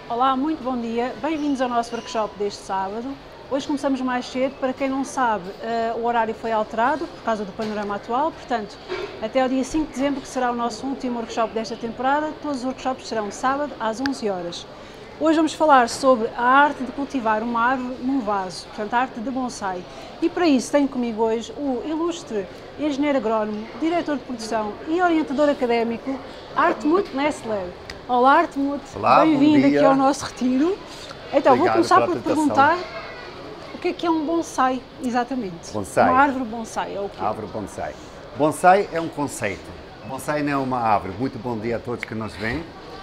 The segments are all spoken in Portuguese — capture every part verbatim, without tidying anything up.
Olá, muito bom dia. Bem-vindos ao nosso workshop deste sábado. Hoje começamos mais cedo. Para quem não sabe, uh, o horário foi alterado por causa do panorama atual. Portanto, até ao dia cinco de dezembro, que será o nosso último workshop desta temporada, todos os workshops serão sábado às onze horas. Hoje vamos falar sobre a arte de cultivar uma árvore num vaso, portanto, a arte de bonsai. E para isso tenho comigo hoje o ilustre engenheiro agrónomo, diretor de produção e orientador académico, Hartmut Nessler. Olá, Hartmut, bem-vindo aqui ao nosso retiro. Então, Obrigado, vou começar por apresentação. perguntar o que é que é um bonsai, exatamente? Bonsai. Uma árvore bonsai, é o quê? Árvore bonsai. Bonsai é um conceito. Bonsai não é uma árvore. Muito bom dia a todos que nos veem.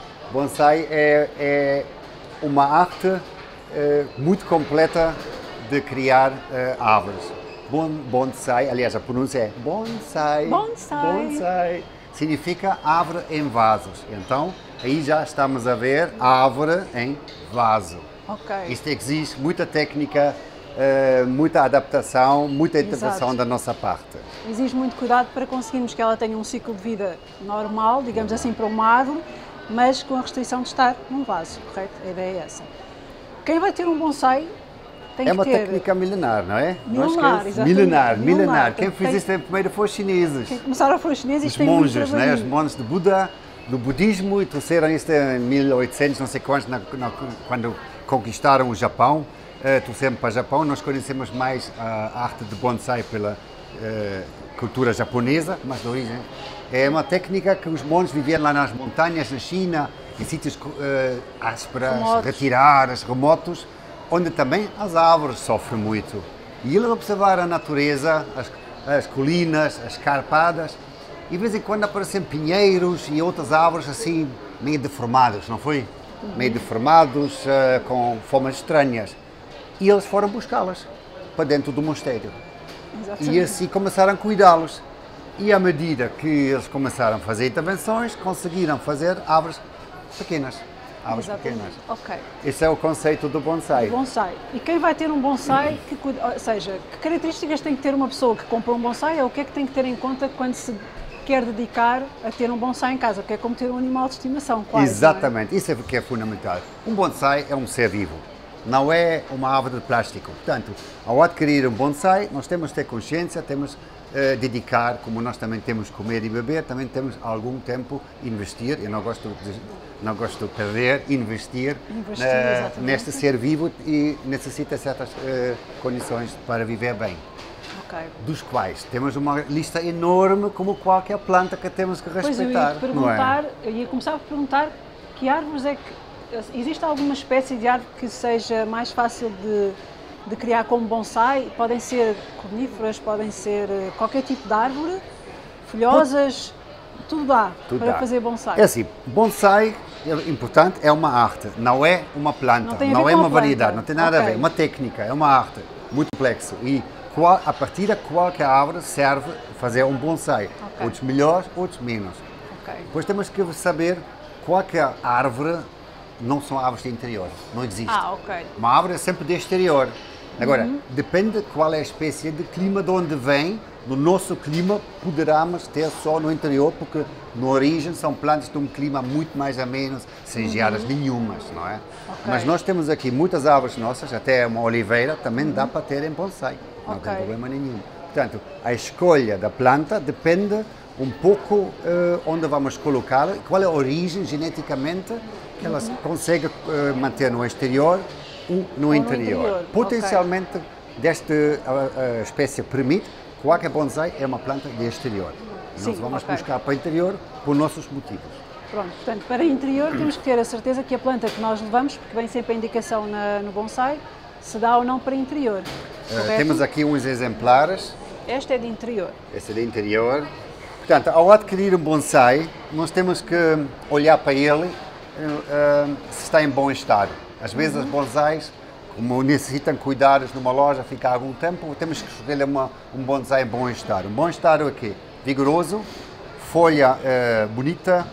Bonsai é, é uma arte é, muito completa de criar é, árvores. Bon, bonsai, aliás, a pronúncia é bonsai. Bonsai. Bonsai. Significa árvore em vasos. Então, aí já estamos a ver árvore em vaso. Ok. Isto exige muita técnica, uh, muita adaptação, muita intervenção Exato. da nossa parte. Exige muito cuidado para conseguirmos que ela tenha um ciclo de vida normal, digamos assim, para uma árvore, mas com a restrição de estar num vaso, correto? A ideia é essa. Quem vai ter um bonsai tem É que uma ter... técnica milenar, não é? Milenar, exatamente. Milenar, Milenar. milenar. Quem Tem- fez isso primeiro foi os chineses. Quem começaram a for os chineses, Os isto tem muito monges, né? Os trabalhinho. monges de Buda, do budismo, e trouxeram isto em mil e oitocentos, não sei quantos, na, na, quando conquistaram o Japão, uh, trouxeram para o Japão. Nós conhecemos mais a arte de bonsai pela uh, cultura japonesa, mas de origem. É uma técnica que os monges viviam lá nas montanhas, na China, em sítios uh, ásperos, Remotos. retirados, remotos, onde também as árvores sofrem muito. E eles observaram a natureza, as, as colinas, as carpadas, e de vez em quando aparecem pinheiros e outras árvores assim, meio deformadas, não foi? Uhum. Meio deformados, uh, com formas estranhas. E eles foram buscá-las para dentro do mosteiro. Exatamente. E assim começaram a cuidá-los. E à medida que eles começaram a fazer intervenções, conseguiram fazer árvores pequenas. Árvores Exatamente. pequenas. Ok. Esse é o conceito do bonsai. Bonsai. E quem vai ter um bonsai, que, cuida- ou seja, que características tem que ter uma pessoa que compra um bonsai, ou o que é que tem que ter em conta quando se quer dedicar a ter um bonsai em casa, que é como ter um animal de estimação, quase. Exatamente, isso é o que é fundamental. Um bonsai é um ser vivo, não é uma árvore de plástico. Portanto, ao adquirir um bonsai, nós temos que ter consciência, temos eh, dedicar, como nós também temos que comer e beber, também temos algum tempo investir, eu não gosto de, não gosto de perder, investir, Investir, eh, exatamente. neste ser vivo e necessita certas eh, condições para viver bem. Ok. Dos quais temos uma lista enorme, como qualquer planta que temos que Pois eu respeitar. ia te não é? perguntar, eu ia começar por perguntar que árvores é que. Existe alguma espécie de árvore que seja mais fácil de, de criar como bonsai? Podem ser coníferas, podem ser eh, qualquer tipo de árvore, folhosas, tudo dá Tudo para dá. fazer bonsai. É assim, bonsai, é importante, é uma arte, não é uma planta, Não tem a não ver é com a uma planta. variedade, não tem nada Ok. a ver, é uma técnica, é uma arte, muito complexo. E qual, a partir de qualquer árvore serve fazer um bonsai, Ok. outros melhores, outros menos. Ok. Depois temos que saber qualquer árvore, não são árvores de interior, não existe. Ah, ok. Uma árvore é sempre de exterior. Agora, Uhum. depende de qual é a espécie de clima de onde vem. No nosso clima, poderemos ter só no interior, porque na origem são plantas de um clima muito mais ameno, sem geadas nenhumas, não é? Uhum. Ok. Mas nós temos aqui muitas árvores nossas, até uma oliveira, também dá para ter em bonsai, não tem Ok. problema nenhum. Portanto, a escolha da planta depende um pouco eh, onde vamos colocá-la, qual é a origem geneticamente que ela consegue eh, manter no exterior ou no no interior. interior, Potencialmente, desta a, a espécie permite, qualquer bonsai é uma planta de exterior. E Sim, nós vamos ok. buscar para o interior por nossos motivos. Pronto, portanto, para interior temos que ter a certeza que a planta que nós levamos, porque vem sempre a indicação na- no bonsai, se dá ou não para interior. Eh, Correto? temos aqui uns exemplares. Esta é de interior. Esse é de interior. Portanto, ao adquirir um bonsai, nós temos que olhar para ele eh, eh, se está em bom estado. Às vezes, os bonsais, como necessitam cuidados numa loja, fica algum tempo, temos que escolher uma, um bonsai em bom estado. Um bom estado é o quê? Vigoroso, folha eh, bonita,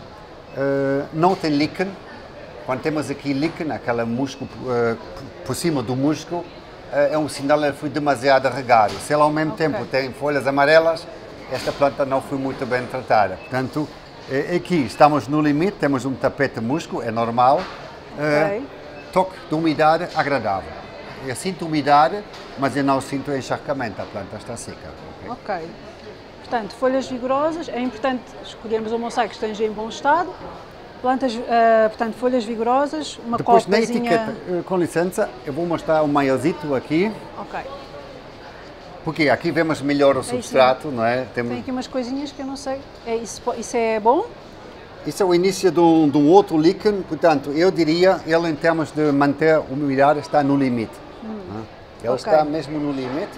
eh, não tem líquen. Quando temos aqui líquen, aquele musgo eh, por cima do musgo, eh, é um sinal que ele foi demasiado regado. Se ela ao mesmo Ok. tempo tem folhas amarelas, esta planta não foi muito bem tratada. Portanto, eh, aqui estamos no limite, temos um tapete musgo, é normal. Eh, Ok. toque de umidade agradável. Eu sinto umidade, mas eu não sinto encharcamento, a planta está seca. Ok. Ok. Portanto, folhas vigorosas, é importante escolhermos um bonsai que esteja em bom estado. Plantas, uh, portanto, folhas vigorosas, uma Depois copazinha... na etiqueta, com licença, eu vou mostrar o maiorzinho aqui. Ok. Porque aqui vemos melhor o substrato, não é? Tem... Tem aqui umas coisinhas que eu não sei. É, isso, isso é bom? Isso é o início de um, de um outro líquen, portanto, eu diria, ele em termos de manter a umidade está no limite. Hum. Ele okay. está mesmo no limite.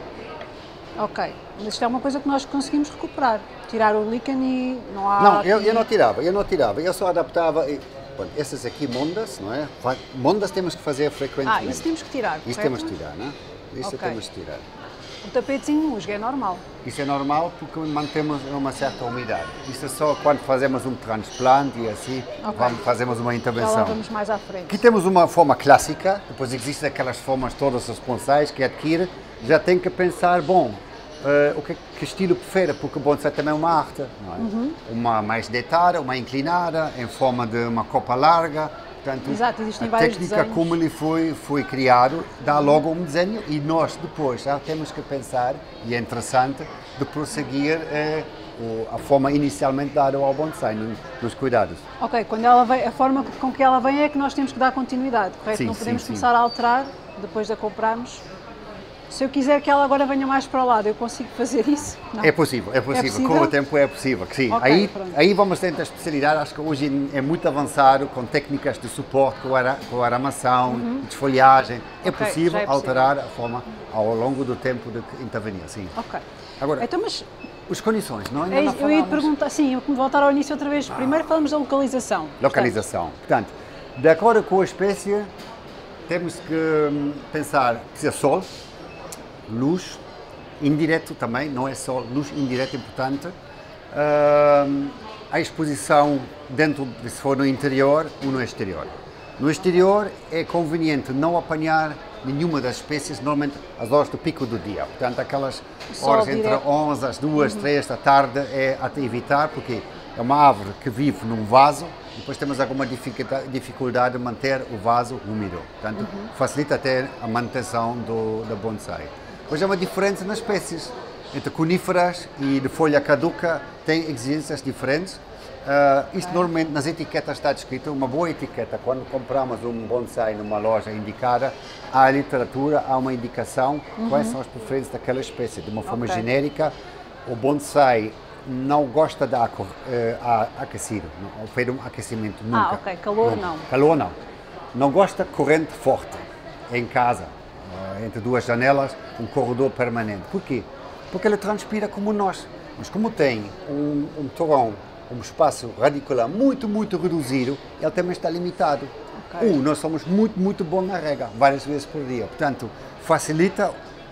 Ok, mas isto é uma coisa que nós conseguimos recuperar, tirar o líquen e não há... Não, eu, eu não tirava, eu não tirava, eu só adaptava, e, bom, essas aqui mondas, não é? Mondas temos que fazer frequentemente. Ah, isso temos que tirar, Isso temos que tirar, não é? Isso okay. temos que tirar. O tapetezinho musgo é normal? Isso é normal porque mantemos uma certa umidade. Isso é só quando fazemos um transplante e assim, okay. vamos, fazemos uma intervenção. Já lá vamos mais à frente. Aqui temos uma forma clássica, depois existem aquelas formas todas os bonsais que adquire, já tem que pensar, bom, uh, o que, que estilo prefere, porque o bonsai também é uma arte, não é? Uhum. Uma mais deitada, uma inclinada, em forma de uma copa larga. Portanto, exato, existem a vários técnica desenhos. como ele foi, foi criado dá logo um desenho e nós depois já temos que pensar, e é interessante, de prosseguir eh, a forma inicialmente dada ao bonsai, nos cuidados. Ok, quando ela vem, a forma com que ela vem é que nós temos que dar continuidade, correto? Sim, não podemos sim, começar sim. a alterar depois de a comprarmos. Se eu quiser que ela agora venha mais para o lado, eu consigo fazer isso? Não. É possível, é possível, é possível, com o tempo é possível, sim. Okay, aí, aí vamos ter a especialidade, acho que hoje é muito avançado, com técnicas de suporte, com, ara, com aramação, uhum. desfolhagem, é, okay, possível é possível alterar a forma ao longo do tempo de intervenir, sim. Ok. Agora, então, mas... as condições, não é? Eu, eu ia te perguntar, sim, eu vou voltar ao início outra vez, primeiro ah. falamos da localização. Localização, portanto, portanto, de acordo com a espécie, temos que pensar, precisa de sol, luz, indireto também, não é só luz indireta importante, uh, a exposição dentro, se for no interior ou no exterior. No exterior é conveniente não apanhar nenhuma das espécies, normalmente às horas do pico do dia, portanto aquelas horas entre onze às duas, uhum. três da tarde é a evitar, porque é uma árvore que vive num vaso, e depois temos alguma dificuldade de manter o vaso úmido, portanto uhum. facilita até a manutenção do, do bonsai. Hoje há uma diferença nas espécies, entre coníferas e de folha caduca tem exigências diferentes. Uh, isto normalmente nas etiquetas está descrito, uma boa etiqueta, quando compramos um bonsai numa loja indicada, há a literatura, há uma indicação uhum. quais são as preferências daquela espécie. De uma forma okay. genérica, o bonsai não gosta de aqu uh, aquecido, não feito um aquecimento nunca. Ah, ok, calor nunca. não. Calor não. Não gosta de corrente forte em casa. Entre duas janelas, um corredor permanente. Porquê? Porque ele transpira como nós. Mas como tem um, um torrão, um espaço radicular muito, muito reduzido, ele também está limitado. Okay. Um, nós somos muito, muito bons na rega, várias vezes por dia. Portanto, facilita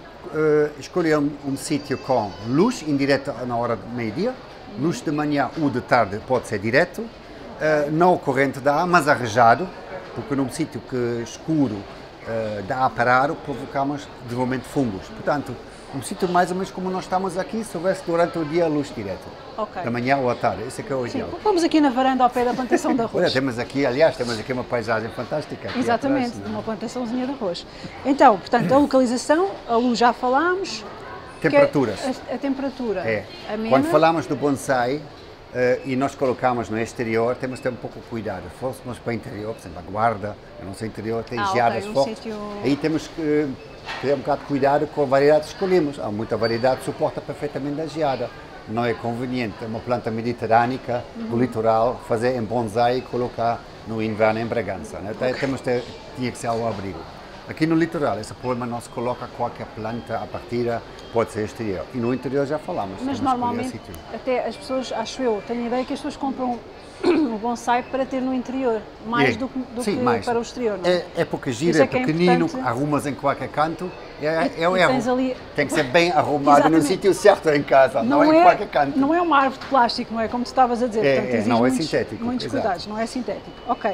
uh, escolher um, um sítio com luz indireta na hora do meio-dia, luz de manhã ou de tarde pode ser direto, uh, não corrente da ar, mas arrejado, porque num sítio que escuro, Uh, dá a parar, provocamos desenvolvimento de fungos. Portanto, um sítio mais ou menos como nós estamos aqui, se houvesse durante o dia a luz direta, okay. da manhã ou à tarde, esse é que é o ideal. Vamos aqui na varanda ao pé da plantação de arroz. Olha, temos aqui, aliás, temos aqui uma paisagem fantástica. Exatamente, atrás, uma plantaçãozinha de arroz. Então, portanto, a localização, a luz já falámos. Temperaturas. A, a temperatura. É. Quando falamos do bonsai, Uh, e nós colocamos no exterior, temos de ter um pouco de cuidado. Se fôssemos para o interior, por exemplo, a guarda, no nosso interior tem ah, geadas okay, um fortes, sítio... aí temos que ter um bocado de cuidado com a variedade que escolhemos. Há muita variedade que suporta perfeitamente a geada. Não é conveniente uma planta mediterrânica uhum. do litoral fazer em bonsai e colocar no inverno em Bragança. Né? Okay. Temos de ter, tinha que ser ao abrigo. Aqui no litoral, esse problema não se coloca qualquer planta a partir, pode ser exterior. E no interior já falamos. Mas normalmente, até as pessoas, acho eu, tenho a ideia que as pessoas compram o bonsai para ter no interior, mais é. do, do Sim, que mais. para o exterior, não é? É, é porque gira, é, é pequenino, é arrumas em qualquer canto, é, é o erro. Ali... Tem que ser bem arrumado Exatamente. no sítio certo em casa, não, não é em qualquer canto. Não é uma árvore de plástico, não é? Como tu estavas a dizer. É, Portanto, é, não muitos, é sintético. Muitos Exato. cuidados, não é sintético. Ok.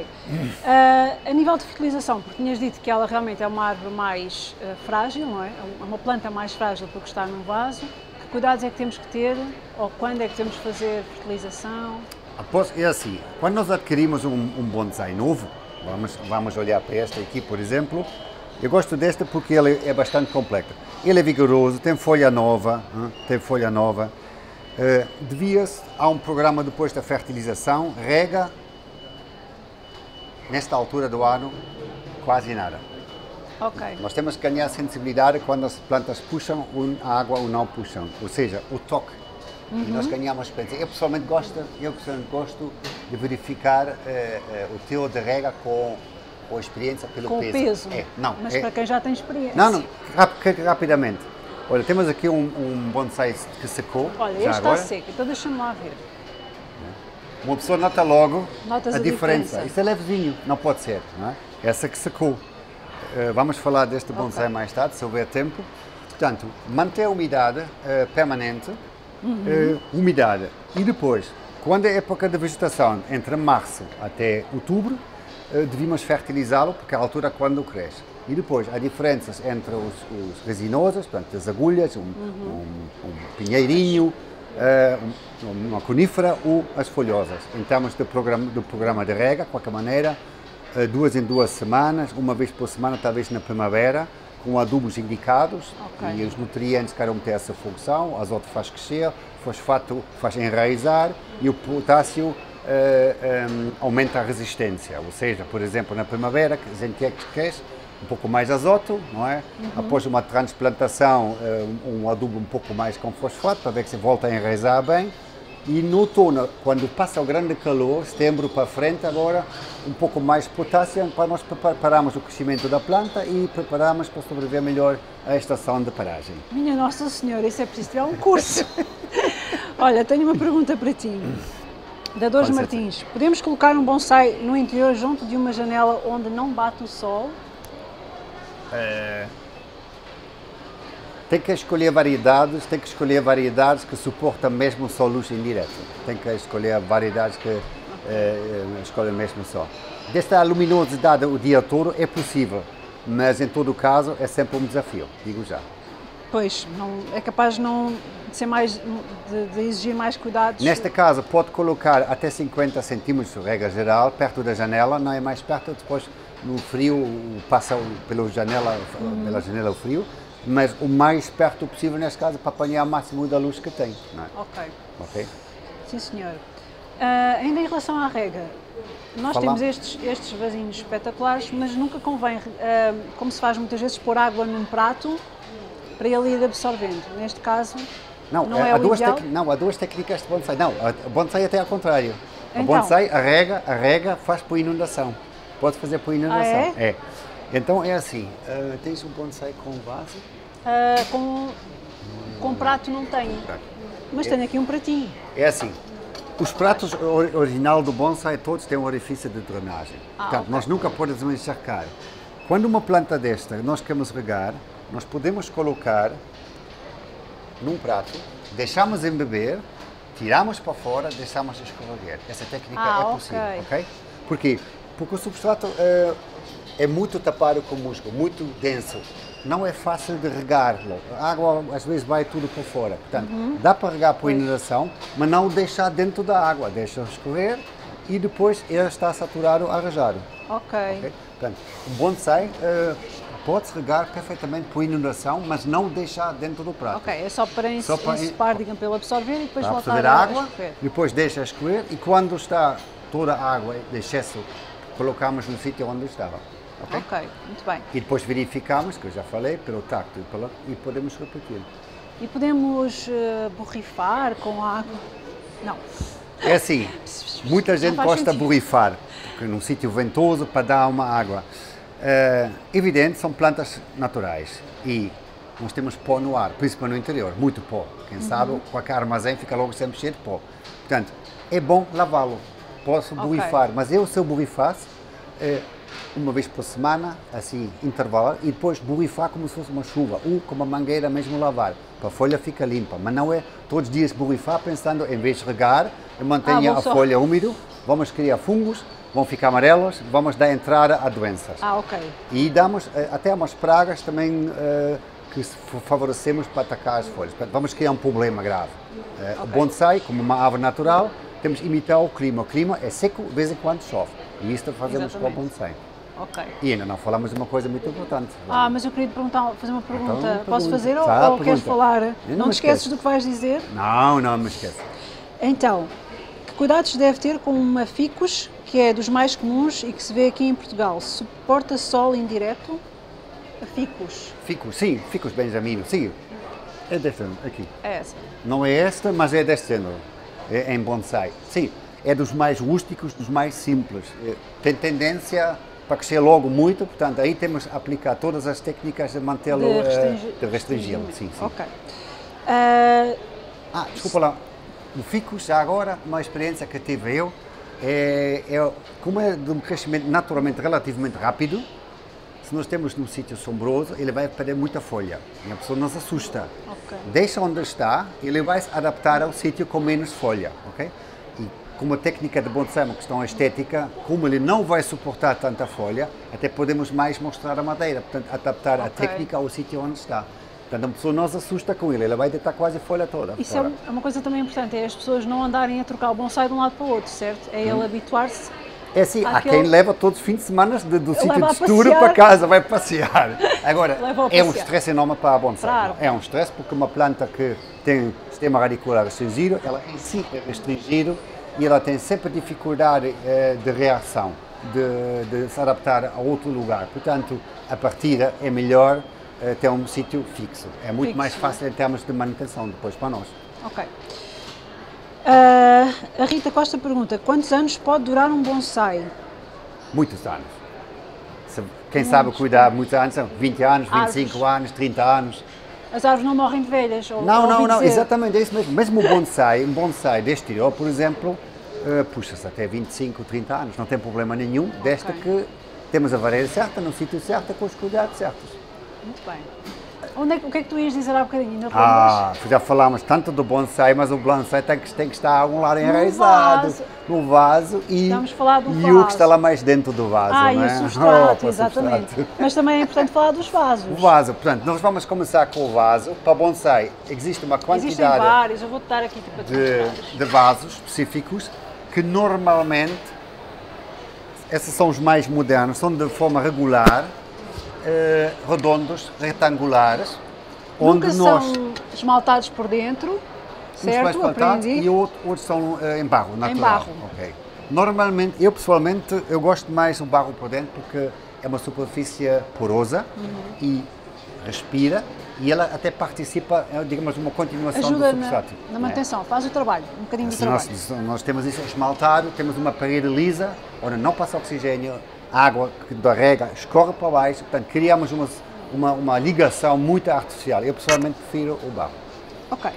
Uh, a nível de fertilização, porque tinhas dito que ela realmente é uma árvore mais uh, frágil, não é? É uma planta mais frágil porque está num vaso. Que cuidados é que temos que ter, ou quando é que temos que fazer fertilização? Após, é assim, quando nós adquirimos um, um bonsai novo, Vamos, vamos olhar para esta aqui, por exemplo. Eu gosto desta porque ele é bastante completo. Ele é vigoroso, tem folha nova, hein? tem folha nova. Uh, devia-se, há um programa depois da fertilização, rega, nesta altura do ano, quase nada. Ok. Nós temos que ganhar sensibilidade quando as plantas puxam a água ou não puxam, ou seja, o toque. Uhum. E nós ganhamos experiência. Eu pessoalmente gosto, eu pessoalmente gosto de verificar uh, uh, o teor de rega com, com a experiência pelo com peso. Com o peso? É, não, mas é, para quem já tem experiência? Não, não, rap, rapidamente. Olha, temos aqui um, um bonsai que secou. Olha, este está seco, então deixa-me lá ver. Uma pessoa nota logo Notas a, a diferença. diferença. Isso é levezinho, não pode ser, não é? Essa que secou. Uh, vamos falar deste bonsai okay. mais tarde, se houver tempo. Portanto, manter a umidade uh, permanente, uhum. uh, umidade. E depois, quando é época de vegetação, entre março até outubro, uh, devemos fertilizá-lo, porque é a altura quando cresce. E depois, há diferenças entre os, os resinosos, portanto, as agulhas, um, uhum. um, um pinheirinho, uh, uma conífera ou as folhosas. Em termos de programa, do programa de rega, de qualquer maneira, uh, duas em duas semanas, uma vez por semana, talvez na primavera, com adubos indicados, okay. e os nutrientes cada um tem essa função, o azoto faz crescer, o fosfato faz enraizar e o potássio uh, um, aumenta a resistência. Ou seja, por exemplo, na primavera, que a gente quer que cresça, um pouco mais azoto, não é? Uhum. Após uma transplantação, um adubo um pouco mais com fosfato, para ver que se volta a enraizar bem. E no outono, quando passa o grande calor, setembro para frente, agora um pouco mais potássio, para nós prepararmos o crescimento da planta e prepararmos para sobreviver melhor à estação de paragem. Minha Nossa Senhora, isso é preciso tirar um curso. Olha, tenho uma pergunta para ti. Da Dores Martins, podemos colocar um bonsai no interior junto de uma janela onde não bate o sol? É... Tem que escolher variedades, tem que escolher variedades que suportam mesmo só luz indireta. Tem que escolher variedades que é, escolhem mesmo sol. Desta luminosidade o dia todo é possível, mas em todo o caso é sempre um desafio, digo já. Pois, não, é capaz de, não, de, ser mais, de, de exigir mais cuidados. Neste caso pode colocar até cinquenta centímetros, regra geral, perto da janela, não é mais perto, depois no frio passa pela janela, uhum. pela janela o frio, mas o mais perto possível neste caso para apanhar o máximo da luz que tem. Não é? Ok. Ok. Sim, senhor. Uh, ainda em relação à rega, nós Falar. temos estes, estes vasinhos espetaculares, mas nunca convém, uh, como se faz muitas vezes, pôr água num prato para ele ir absorvendo. Neste caso, não, não é, há o duas ideal? Não, há duas técnicas de bonsai. Não, o bonsai até ao contrário. Então. O bonsai, a rega, a rega faz por inundação. Pode fazer por inundação. Ah, é? é? Então é assim, uh, tens um bonsai com vaso? Uh, com, com prato não tenho, mas tenho aqui um pratinho. É assim, os pratos original do bonsai todos têm um orifício de drenagem. Ah, Portanto, okay. nós nunca podemos encharcar. Quando uma planta desta nós queremos regar, nós podemos colocar num prato, deixamos embeber, tiramos para fora, deixamos escorregar. Essa técnica ah, é possível, ok? ok? Por quê? Porque o substrato é, é muito tapado com músculo, muito denso. Não é fácil de regá-lo. A água às vezes vai tudo para fora. Portanto, uhum. dá para regar por inundação, mas não deixar dentro da água. Deixa escorrer e depois ele está saturado, arranjado. Ok. okay? Portanto, o bonsai uh, pode-se regar perfeitamente por inundação, mas não deixar dentro do prato. Ok, é só para ensopar, digamos, para ele absorver e depois para voltar a a água, escorrer. Depois deixa escorrer e quando está toda a água de excesso, colocamos no sítio onde estava. Okay? Ok, muito bem. E depois verificamos, que eu já falei, pelo tacto e, pela, e podemos repetir. E podemos uh, borrifar com água? Não. É assim, muita gente gosta sentido. de borrifar, porque num sítio ventoso para dar uma água. Uh, evidente, são plantas naturais e nós temos pó no ar, principalmente no interior, muito pó. Quem uhum. sabe, qualquer armazém fica logo sempre cheio de pó. Portanto, é bom lavá-lo. Posso okay. borrifar, mas eu, se eu borrifasse, uh, uma vez por semana, assim, intervalar, e depois borrifar como se fosse uma chuva, ou com uma mangueira mesmo lavar, para a folha fica limpa, mas não é todos os dias borrifar pensando, em vez de regar, mantenha ah, a só... folha úmida, vamos criar fungos, vão ficar amarelos, vamos dar entrada a doenças. Ah, ok. E damos até umas pragas também uh, que favorecemos para atacar as folhas, portanto, vamos criar um problema grave. Uh, okay. O bonsai, como uma árvore natural, temos que imitar o clima, o clima é seco, de vez em quando chove. E isto fazemos Exatamente. com o bonsai. Ok. E ainda não falamos de uma coisa muito importante. Ah, mas eu queria te perguntar, fazer uma pergunta. Então, Posso pergunta. fazer ou, Tá, ou queres pergunta. falar? Eu não Não me te esqueces esqueço. do que vais dizer? Não, não me esqueço. Então, que cuidados deve ter com uma ficus, que é dos mais comuns e que se vê aqui em Portugal? Suporta sol indireto? A ficus. Ficus, sim, ficus benjamino, sim. É deste género, aqui. É essa. Não é esta, mas é deste género. É em bonsai. Sim, é dos mais rústicos, dos mais simples. É, tem tendência para crescer logo muito, portanto, aí temos a aplicar todas as técnicas de mantê-lo, De eh, restringi- de restringi-lo. Sim, sim. Ok. Ah, Ah, desculpa lá. O ficus, já agora, uma experiência que tive eu, é, é, como é de um crescimento naturalmente relativamente rápido, se nós temos num sítio sombroso, ele vai perder muita folha e a pessoa não se assusta. Ok. Deixa onde está, ele vai se adaptar ao sítio com menos folha, ok? E como a técnica de bonsai é uma questão estética, como ele não vai suportar tanta folha, até podemos mais mostrar a madeira, portanto, adaptar a Ok. técnica ao sítio onde está. Portanto, a pessoa não se assusta com ele, ele vai deitar quase a folha toda Isso é fora. um- é uma coisa também importante, é as pessoas não andarem a trocar o bonsai de um lado para o outro, certo? É ele habituar-se. É assim, há Aquele- quem leva todos os fins de semana de- do sítio leva de a estudo passear. para casa, vai passear. Agora, Leva a é um passear. stress enorme para a bonsai. Claro. É um stress porque uma planta que tem sistema radicular restringido, ela em si é restringido e ela tem sempre dificuldade eh, de reação, de, de se adaptar a outro lugar. Portanto, a partida é melhor eh, ter um sítio fixo. É muito Fixo. mais fácil em termos de manutenção depois para nós. Ok. Ah, a Rita Costa pergunta, quantos anos pode durar um bonsai? Muitos anos. Se- Quem sabe cuidar muitos anos, são vinte anos, vinte e cinco Árvores. anos, trinta anos. As árvores não morrem de velhas? Ou, Não, ou não, ouvi não, dizer. exatamente, é isso mesmo. Mesmo o bonsai, um bonsai deste estilo, por exemplo, eh, puxa-se até vinte e cinco, trinta anos, não tem problema nenhum, desde Ok. que temos a vareira certa, no sítio certo, com os cuidados certos. Muito bem. Onde é que- o que é que tu ias dizer há bocadinho? Ainda lembras? Ah, já falámos tanto do bonsai, mas o bonsai tem que, tem que estar a um lado enraizado, vaso. no vaso e, Estamos a falar do e o vaso. que está lá mais dentro do vaso, Ah, não e é? o substrato, Opa, o exatamente. substrato. Mas também é importante falar dos vasos. O vaso, portanto, nós vamos começar com o vaso. Para bonsai existe uma Existem quantidade vários, eu vou-te dar aqui tipo a de, de vasos específicos que normalmente, esses são os mais modernos, são de forma regular, eh, redondos, retangulares, Nunca onde nós são esmaltados por dentro, uns mais certo? plantados Aprendi. e outros, outros são eh, em barro natural. barro. Ok. Normalmente, eu pessoalmente, eu gosto mais do barro por dentro porque é uma superfície porosa Uhum. e respira e ela até participa, é, digamos, uma continuação Ajuda do na, substrato. na né? manutenção, faz o trabalho, um bocadinho do Se nós, trabalho. se nós temos isso esmaltado, temos uma parede lisa, onde não passa oxigênio, a água que da rega escorre para baixo, portanto criamos uma, uma, uma ligação muito artificial. Eu pessoalmente prefiro o barro. Ok.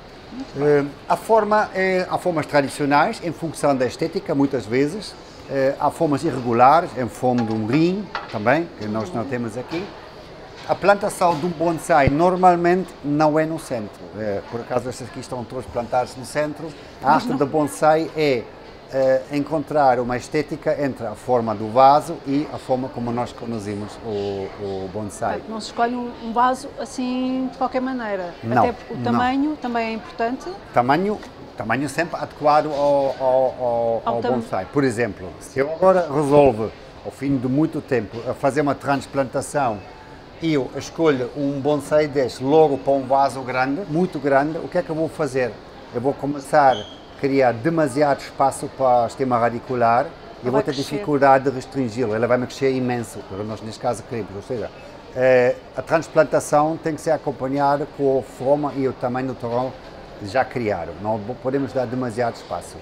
Eh, a forma é, há formas tradicionais, em função da estética, muitas vezes. Eh, há formas irregulares, em forma de um rim, também, que nós não temos aqui. A plantação de um bonsai normalmente não é no centro. Eh, por acaso, estas aqui estão todas plantadas no centro. A arte do bonsai é eh, encontrar uma estética entre a forma do vaso e a forma como nós conduzimos o, o bonsai. Portanto, não se escolhe um, um vaso assim de qualquer maneira. Não, Até porque o não. tamanho também é importante. Tamanho, tamanho sempre adequado ao, ao, ao, Ao ao tam- bonsai. Por exemplo, se eu agora resolvo, ao fim de muito tempo, a fazer uma transplantação e eu escolho um bonsai deste logo para um vaso grande, muito grande, o que é que eu vou fazer? Eu vou começar a criar demasiado espaço para o sistema radicular e eu vou vai ter crescer. dificuldade de restringi-lo. Ele vai me crescer imenso, porque nós neste caso queremos. Ou seja, eh, a transplantação tem que ser acompanhada com a forma e o tamanho do torrão já criado. Não podemos dar demasiado espaço.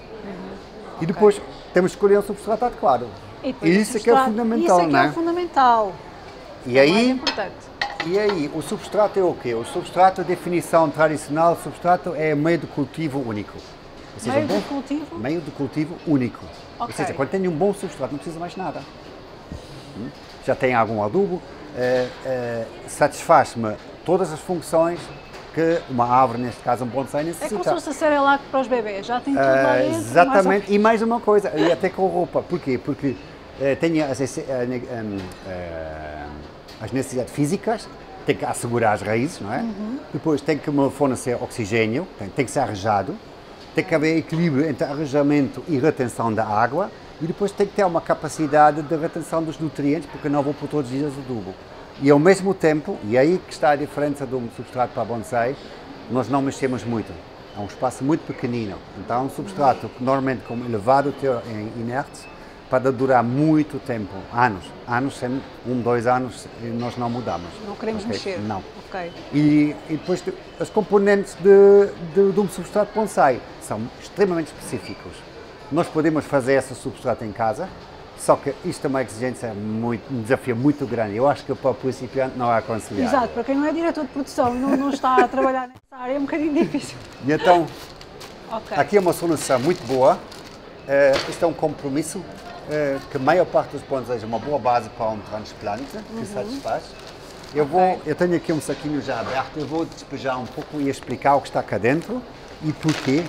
E depois temos que escolher um substrato adequado. E depois Isso o é que é o substrato- fundamental, Isso é que não é é? o fundamental. E Mais aí, importante. e aí, o substrato é o quê? O substrato, a definição tradicional, o substrato é meio de cultivo único. Ou seja, Meio um bom- de cultivo? meio de cultivo único. Ou Ok. seja, quando tem um bom substrato, não precisa mais nada. Hum? Já tem algum adubo, eh, eh, satisfaz-me todas as funções que uma árvore, neste caso um bonsai, É necessita. como se fosse a Cerelac para os bebês, já tem tudo lá Ah, dentro. exatamente, e mais uma coisa, e até com roupa. Porquê? Porque eh, tem as, esse- eh, ne- em, eh, as necessidades físicas, tem que assegurar as raízes, não é? Uhum. Depois tem que me fornecer oxigênio, tem, tem que ser arejado. Tem que haver equilíbrio entre arranjamento e retenção da água e depois tem que ter uma capacidade de retenção dos nutrientes, porque não vou por todos os dias adubo. E ao mesmo tempo, e aí que está a diferença de um substrato para bonsai, nós não mexemos muito. É um espaço muito pequenino. Então é um substrato que normalmente com elevado teor em inertes para durar muito tempo, anos. Anos, sem, um, dois anos, nós não mudamos. Não queremos okay? mexer? Não. Ok. E, e depois as componentes de, de, de um substrato bonsai são extremamente específicos. Nós podemos fazer esse substrato em casa, só que isto é uma exigência, muito, um desafio muito grande. Eu acho que para o principiante não é aconselhável. Exato, para quem não é diretor de produção e não, não está a trabalhar nessa área é um bocadinho difícil. E então, okay. aqui é uma solução muito boa. Uh, isto é um compromisso uh, que a maior parte dos bonsais é uma boa base para um transplante, que uhum. satisfaz. Eu, vou, okay. eu tenho aqui um saquinho já aberto, eu vou despejar um pouco e explicar o que está cá dentro e porquê.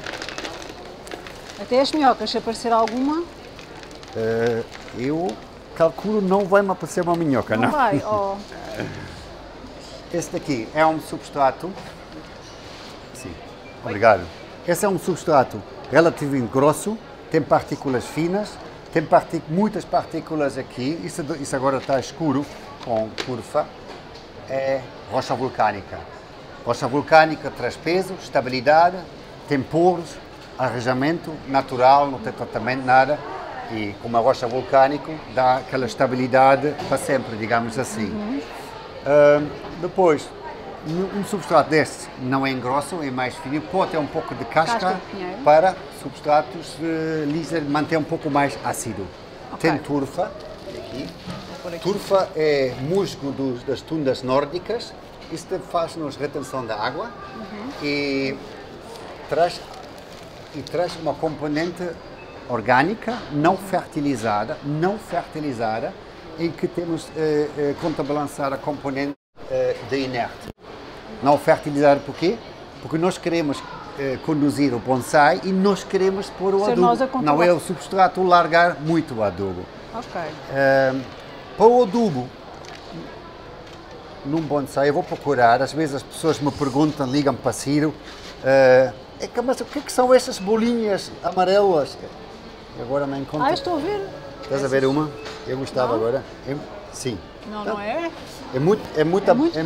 Até as minhocas, se aparecer alguma... Uh, eu calculo não vai me aparecer uma minhoca, não? Não vai, oh. Este aqui é um substrato... Sim, obrigado. Esse é um substrato relativamente grosso, tem partículas finas, tem partic... muitas partículas aqui, isso, isso agora está escuro, com turfa, é rocha vulcânica. Rocha vulcânica traz peso, estabilidade, tem poros, arranjamento natural, não tem tratamento, nada. E como a rocha vulcânica dá aquela estabilidade para sempre, digamos assim. Uhum. Uh, depois, um substrato deste não é engrosso, é mais fino, pode ter um pouco de casca, casca de para substratos uh, lisos, manter um pouco mais ácido. Okay. Tem turfa, aqui. aqui. Turfa é musgo dos, das tundas nórdicas, isto faz-nos retenção da água uhum. e, traz, e traz uma componente orgânica, não fertilizada, não fertilizada, em que temos eh, eh, contrabalançar a componente eh, de inerte. Não fertilizada por quê? Porque nós queremos eh, conduzir o bonsai e nós queremos pôr o Ser adubo. Não é o substrato largar muito o adubo. Ok. Eh, para o adubo, num bonsai, eu vou procurar, às vezes as pessoas me perguntam, ligam para Ciro, eh, é que, mas o que, é que são essas bolinhas amarelas? Agora não encontro. Ah, estou a ver. Estás a ver uma? Eu gostava não? agora. É, sim. Não, não é? É muito, é muita, é, muito... é,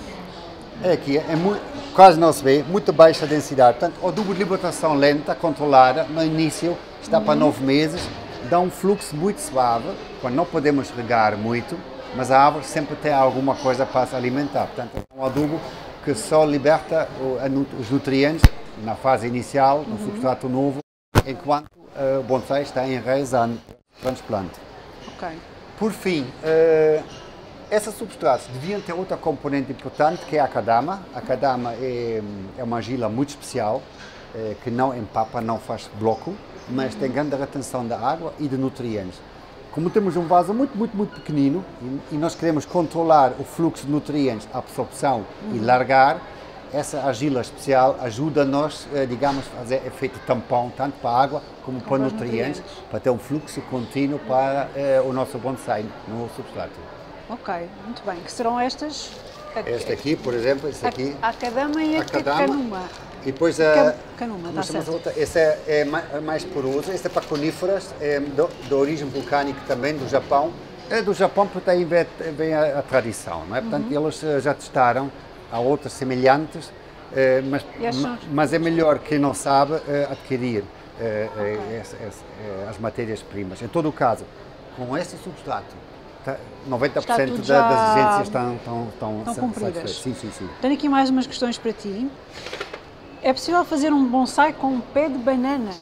é aqui, é muito, quase não se vê, muito baixa densidade. Portanto, o adubo de libertação lenta, controlada, no início está uhum. para nove meses, dá um fluxo muito suave, quando não podemos regar muito, mas a árvore sempre tem alguma coisa para se alimentar. Portanto, é um adubo que só liberta os nutrientes na fase inicial, no uhum. substrato novo, enquanto uh, o bonsai está enraizando o transplante. Okay. Por fim, uh, essas substratos deviam ter outra componente importante, que é a kadama. A kadama é, é uma argila muito especial, uh, que não empapa, não faz bloco, mas tem grande retenção da água e de nutrientes. Como temos um vaso muito, muito, muito pequenino e, e nós queremos controlar o fluxo de nutrientes, a absorção uhum. e largar, essa argila especial ajuda-nos, digamos, a fazer efeito tampão, tanto para a água como, como para nutrientes, nutrientes, para ter um fluxo contínuo para eh, o nosso bonsai no substrato. Ok, muito bem. Que serão estas? Este aqui, por exemplo, este aqui. A kadama e a, a canuma. E depois a canuma, está certo. Outra, esse é, é mais poroso, este é para coníferas, é de origem vulcânica também, do Japão. É do Japão porque aí vem, vem a, a tradição, não é? Portanto, uhum. eles já testaram. Há outras semelhantes, eh, mas, mas é melhor quem não sabe eh, adquirir eh, okay. essa, essa, eh, as matérias-primas. Em todo o caso, com este substrato, tá, noventa por cento da, das exigências estão, estão, estão, estão cumpridas. Sim, sim, sim. Tenho aqui mais umas questões para ti. É possível fazer um bonsai com um pé de banana?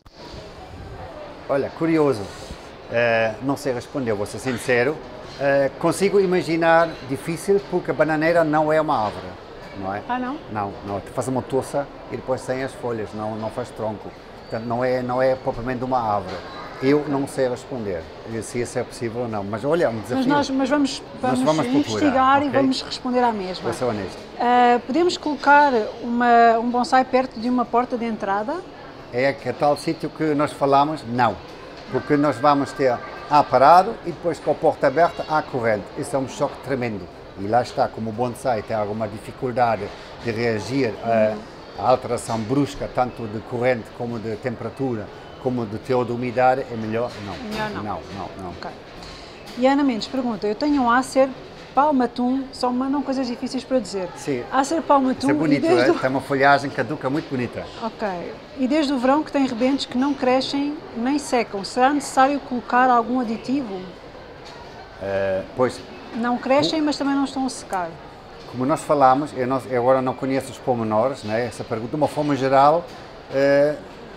Olha, curioso. Uh, não sei responder, vou ser sincero. Uh, consigo imaginar difícil porque a bananeira não é uma árvore. Não é? Ah, não? Não, não. Tu faz uma toça e depois sem as folhas, não, não faz tronco. Portanto, não é, não é propriamente uma árvore. Eu não sei responder se isso é possível ou não, mas olha, é um desafio. Mas nós mas vamos, vamos, nós vamos investigar okay? e vamos responder à mesma. Vou ser honesto. Uh, podemos colocar uma, um bonsai perto de uma porta de entrada? É que é tal sítio que nós falamos, não. Porque nós vamos ter ar parado e depois com a porta aberta, ar corrente. Isso é um choque tremendo. E lá está, como o bonsai tem alguma dificuldade de reagir a, a alteração brusca, tanto de corrente como de temperatura, como de teor de umidade, é melhor não. Melhor não. Não, não, não. Okay. E a Ana Mendes pergunta, eu tenho um Acer Palmatum, só me mandam coisas difíceis para dizer. Sim. Acer Palmatum. Isso é bonito, e desde é? o... Tem uma folhagem caduca muito bonita. Ok. E desde o verão que tem rebentos que não crescem nem secam, será necessário colocar algum aditivo? Uh, pois. Não crescem, mas também não estão a secar. Como nós falámos, eu, não, eu agora não conheço os pormenores, né? Essa pergunta, de uma forma geral, uh,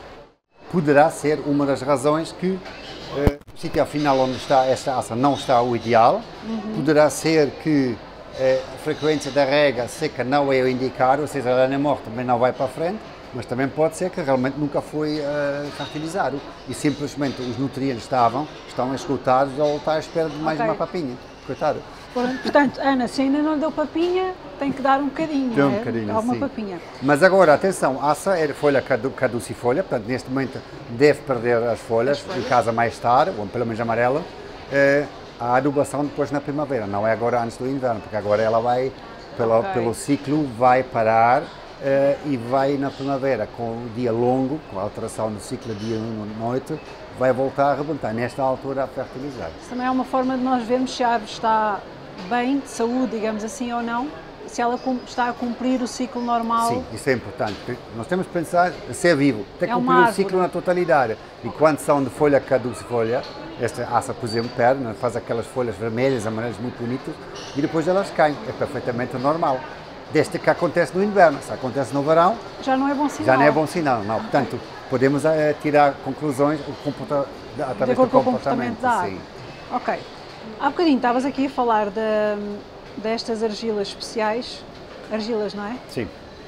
poderá ser uma das razões que uh, o sítio afinal onde está esta aça não está o ideal, uhum. Poderá ser que uh, a frequência da rega seca não é o indicado, ou seja, a lana morta também não vai para a frente, mas também pode ser que realmente nunca foi uh, fertilizado e simplesmente os nutrientes estavam, estão esgotados ou está à espera de mais okay. uma papinha. Coitado. Portanto, Ana, se ainda não deu papinha, tem que dar um bocadinho, Tem um é? bocadinho, Alguma sim. papinha. Mas agora, atenção, a aça é folha cadu caducifolha, portanto, neste momento deve perder as folhas, as folhas. Em casa mais tarde, ou pelo menos amarela, é, a adubação depois na primavera, não é agora antes do inverno, porque agora ela vai, pelo, okay. pelo ciclo, vai parar é, e vai na primavera, com o dia longo, com a alteração do ciclo dia e noite, vai voltar a arrebentar, nesta altura a fertilizar. Isso também é uma forma de nós vermos se a árvore está bem, de saúde, digamos assim, ou não, se ela está a cumprir o ciclo normal. Sim, isso é importante. Nós temos que pensar, ser vivo, tem que é cumprir o ciclo na totalidade. E quando são de folha caducifolha, esta aça, por exemplo, perde, faz aquelas folhas vermelhas, amarelas muito bonitas, e depois elas caem, é perfeitamente normal. Desde que acontece no inverno, se acontece no verão, já não é bom sinal. Já não é bom sinal, não. Portanto, podemos uh, tirar conclusões através do comportamento. Da água. Sim. Ok. Há bocadinho estavas aqui a falar de, destas argilas especiais, argilas, não é? Sim.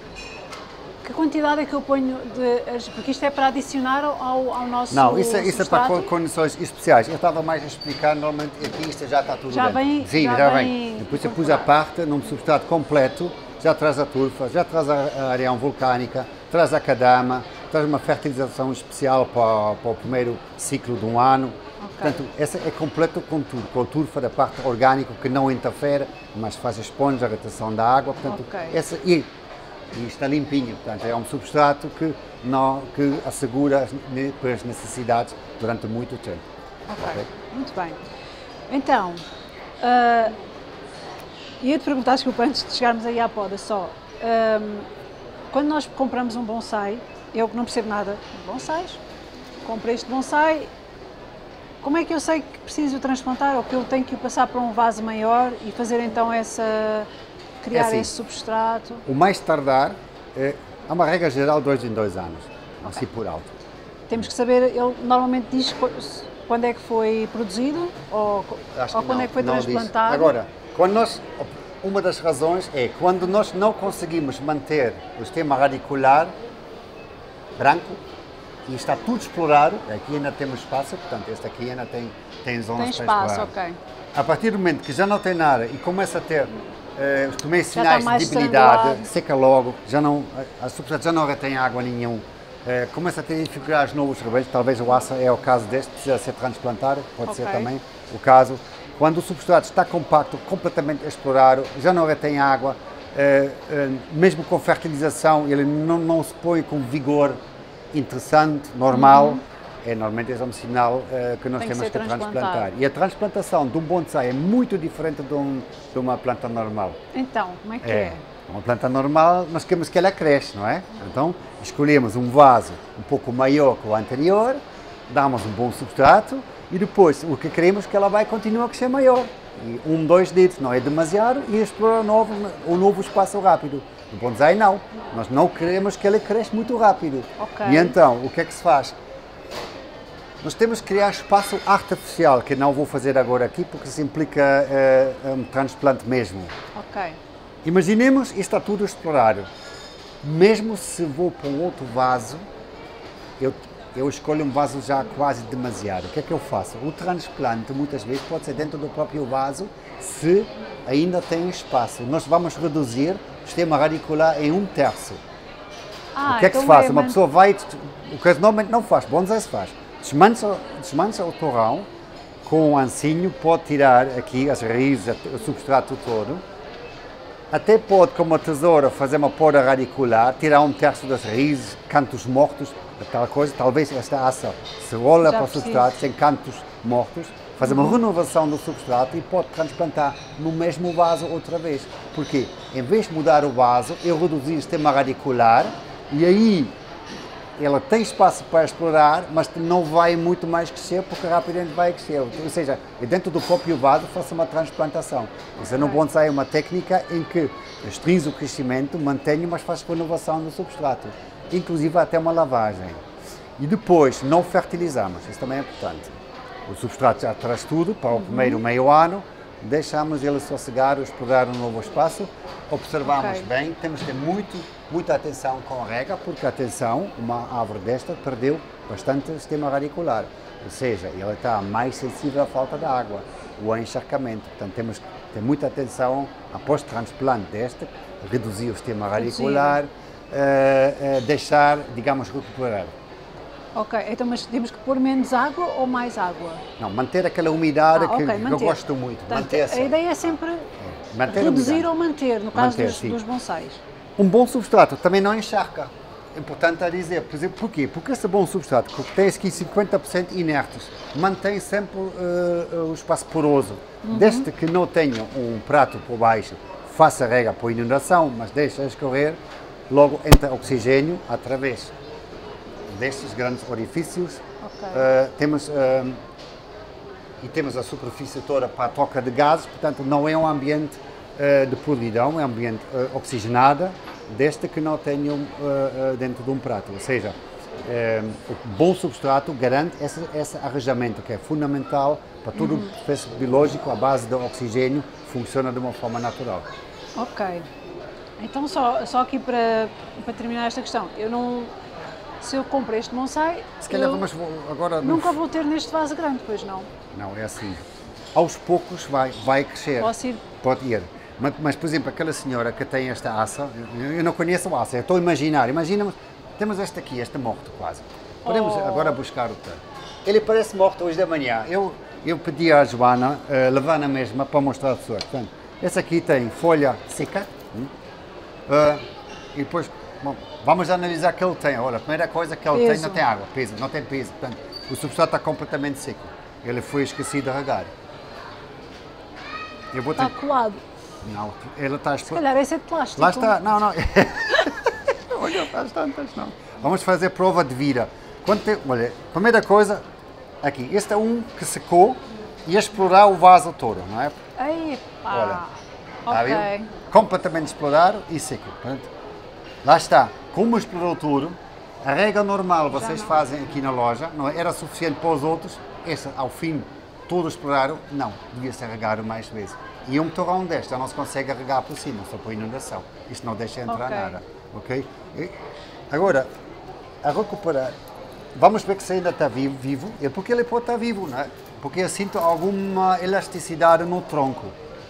Que quantidade é que eu ponho de, porque isto é para adicionar ao, ao nosso Não, isso, isso é para condições especiais. Eu estava mais a explicar, normalmente aqui isto já está tudo já dentro. Vem, Sim, já, já vem. vem. Depois eu pus a parte num substrato completo, já traz a turfa, já traz a areia vulcânica, traz a cadama, traz uma fertilização especial para, para o primeiro ciclo de um ano. Okay. Portanto, essa é completo com tudo, com a turfa da parte orgânica que não interfere, mas faz a esponja, a retenção da água. Portanto, okay. essa, e, e está limpinho, portanto, é um substrato que, não, que assegura as, as necessidades durante muito tempo. Ok, okay. Muito bem. Então, uh, ia-te perguntar, desculpa, antes de chegarmos aí à poda só, um, quando nós compramos um bonsai, eu que não percebo nada de bonsais, compro este bonsai, como é que eu sei que preciso transplantar ou que eu tenho que o passar para um vaso maior e fazer então essa, criar é assim, esse substrato? O mais tardar, é, há uma regra geral de dois em dois anos, okay. Assim por alto. Temos que saber, ele normalmente diz quando é que foi produzido ou, ou quando não, é que foi não transplantado? Diz. Agora, quando nós, uma das razões é quando nós não conseguimos manter o sistema radicular branco, e está tudo explorado, aqui ainda temos espaço, portanto, este aqui ainda tem, tem zonas tem para espaço, explorar. Ok. A partir do momento que já não tem nada e começa a ter uh, os primeiros sinais de debilidade, sanguado. seca logo, já não, a substrato já não retém água nenhum, uh, começa a ter dificuldades novos rebentos, talvez o aça é o caso deste, precisa ser transplantado, pode okay. ser também o caso. Quando o substrato está compacto, completamente explorado, já não retém água, uh, uh, mesmo com fertilização, ele não, não se põe com vigor interessante, normal, uhum. é normalmente é um sinal uh, que nós Tem temos que, que transplantar. E a transplantação de um bonsai é muito diferente de, um, de uma planta normal. Então, como é que é? é? Uma planta normal, nós queremos que ela cresça, não é? Então, escolhemos um vaso um pouco maior que o anterior, damos um bom substrato e depois o que queremos é que ela vai continuar a crescer maior. E um, dois dedos não é demasiado e explorar um novo, um novo espaço rápido. O bonsai não, nós não queremos que ele cresça muito rápido. Okay. E então, o que é que se faz? Nós temos que criar espaço artificial, que não vou fazer agora aqui, porque isso implica uh, um transplante mesmo. Ok. Imaginemos, isto está tudo explorado. Mesmo se vou para um outro vaso, eu, eu escolho um vaso já quase demasiado. O que é que eu faço? O transplante, muitas vezes, pode ser dentro do próprio vaso, se ainda tem espaço. Nós vamos reduzir o sistema radicular em um terço. Ah, o que é que então se faz? É, Uma mas... pessoa vai, o que normalmente não faz, bonsai se faz, desmancha, desmancha o torrão, com um ancinho, pode tirar aqui as raízes, o substrato todo, Até pode, com uma tesoura, fazer uma poda radicular, tirar um terço das raízes, cantos mortos, tal coisa. Talvez esta aça se rola Já para o preciso. substrato, sem cantos mortos, fazer uma renovação do substrato e pode transplantar no mesmo vaso outra vez. Porquê? Em vez de mudar o vaso, eu reduzi o sistema radicular e aí ela tem espaço para explorar, mas não vai muito mais crescer porque rapidamente vai crescer. Ou seja, dentro do próprio vaso faça uma transplantação. Isso no bonsai é uma técnica em que restringe o crescimento, mantém, mas faz renovação do substrato, inclusive até uma lavagem. E depois não fertilizamos, isso também é importante. O substrato já traz tudo para o primeiro meio ano, deixamos ele sossegar, explorar um novo espaço, observamos Okay. bem, temos que ter muito, muita atenção com a rega, porque, atenção, uma árvore desta perdeu bastante sistema radicular, ou seja, ela está mais sensível à falta de água, o encharcamento. Portanto, temos que ter muita atenção, após o transplante desta, reduzir o sistema radicular, eh, eh, deixar, digamos, recuperar. Ok, então mas temos que pôr menos água ou mais água? Não, manter aquela umidade Ah, que, ok, que eu manter. gosto muito. Portanto, manter a ideia é sempre manter a reduzir umidade. ou manter, no caso Manter, dos, sim. dos bonsais. Um bom substrato também não encharca. É importante a dizer, por exemplo, porquê? Porque esse bom substrato, que tem aqui cinquenta por cento inertes, mantém sempre uh, o espaço poroso. Uhum. Desde que não tenha um prato por baixo, faça rega por inundação, mas deixa escorrer, logo entra oxigênio através destes grandes orifícios. Ok. Uh, temos, uh, e temos a superfície toda para a troca de gases, portanto não é um ambiente uh, de podridão, é um ambiente uh, oxigenado, desde que não tenham uh, uh, dentro de um prato. Ou seja, uh, o bom substrato garante esse, esse arranjamento que é fundamental para todo o processo biológico, a base do oxigênio funciona de uma forma natural. Ok. Então só, só aqui para, para terminar esta questão, eu não... Se eu compro este bonsai, Se calhar eu vamos agora... nunca vou ter neste vaso grande, pois não? Não, é assim. Aos poucos vai, vai crescer. Posso ir? Pode ir. Mas, mas, por exemplo, aquela senhora que tem esta aça, eu, eu não conheço a aça, eu estou a imaginar. Imaginamos, temos este aqui, este morto quase. Podemos Oh. agora buscar o tanto. Ele parece morto hoje da manhã. Eu, eu pedi à Joana, uh, levar na mesma para mostrar a pessoa. Portanto, esse aqui tem folha seca. Hum? Uh, e depois, bom, vamos analisar o que ele tem. Olha, a primeira coisa que ele Peso. tem, não tem água, peso, não tem peso. Portanto, o substrato está completamente seco. Ele foi esquecido de regar. Eu vou ter... Está colado. Não, ele está a Se calhar esse é de plástico. Lá está, não, não. Olha, faz tantas, não. Vamos fazer prova de vida. Quando tem... Olha, primeira coisa, aqui, este é um que secou e explorar o vaso todo, não é? Epa! Olha, Ok. Está a ver? Completamente explorado e seco. Portanto, lá está, como explorou tudo, a regra normal vocês não. fazem aqui na loja, não é? Era suficiente para os outros, esse ao fim, tudo exploraram, não, devia ser regado mais vezes. E um torrão deste já não se consegue regar por cima, só por inundação. Isto não deixa entrar Ok. nada, ok? E agora, a recuperar, vamos ver que se ainda está vivo, vivo, é porque ele pode estar vivo, não é? Porque eu sinto alguma elasticidade no tronco.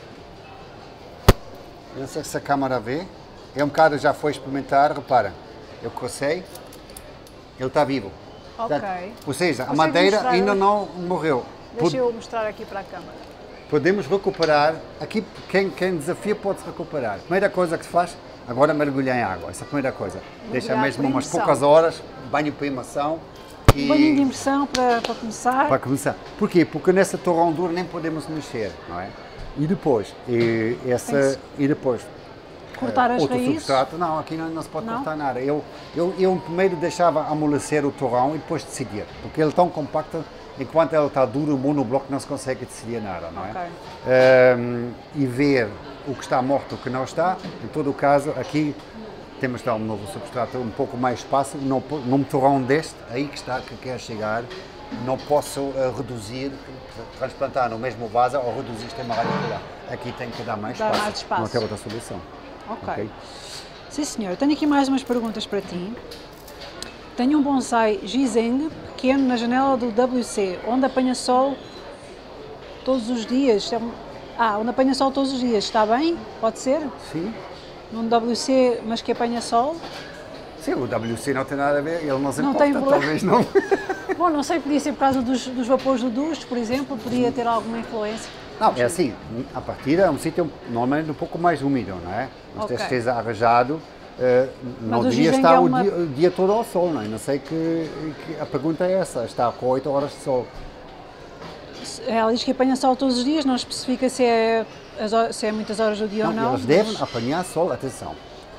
Eu não sei se a câmara vê, é um bocado, já foi experimentar, repara, eu cocei, ele está vivo. Ok. Portanto, ou seja, a Consegue madeira mostrar? ainda não morreu. Deixa eu mostrar aqui para a câmara. Podemos recuperar, aqui quem, quem desafia pode-se recuperar. Primeira coisa que se faz, agora mergulhar em água, essa é a primeira coisa. Deixa Mergulhar mesmo por umas imersão. poucas horas, banho por imersão. E... Um banho de imersão para, para começar. Para começar. Porquê? Porque nessa torrão dura nem podemos mexer, não é? E depois, e, essa, e depois Cortar eh, as outro raízes? substrato, não, aqui não, não se pode Não? cortar nada. Eu, eu, eu primeiro deixava amolecer o torrão e depois decidir, porque ele é tão compacto, enquanto ele está duro, o monobloco não se consegue decidir nada, não é? Ok. Ehm, e ver o que está morto, o que não está, em todo o caso, aqui temos de dar um novo substrato, um pouco mais espaço, num, num torrão deste, aí que está, que quer chegar, não posso uh, reduzir, transplantar no mesmo vaso ou reduzir o sistema radicular. Aqui tem que dar mais Dar espaço, mais espaço. não tem outra solução. Ok. Ok. Sim, senhor. Eu tenho aqui mais umas perguntas para ti. Tenho um bonsai Ginseng pequeno na janela do W C, onde apanha sol todos os dias. É um- Ah, onde apanha sol todos os dias. Está bem? Pode ser? Sim, Num W C, mas que apanha sol? sim, o W C não tem nada a ver, ele não se Não importa, tem problema. talvez não. Bom, não sei, podia ser por causa dos, dos vapores do duche, por exemplo, podia ter alguma influência. Não, é assim, a partida é um sítio normalmente um pouco mais úmido, não é? Mas Ok. okay. esteja arranjado, uh, não o devia Gizengue estar é o, uma- dia, o dia todo ao sol, não é? Não sei que, que a pergunta é essa, está com oito horas de sol. Ela diz que apanha sol todos os dias, não especifica se é, as horas- se é muitas horas do dia Não, ou não. eles devem mas- apanhar sol, atenção.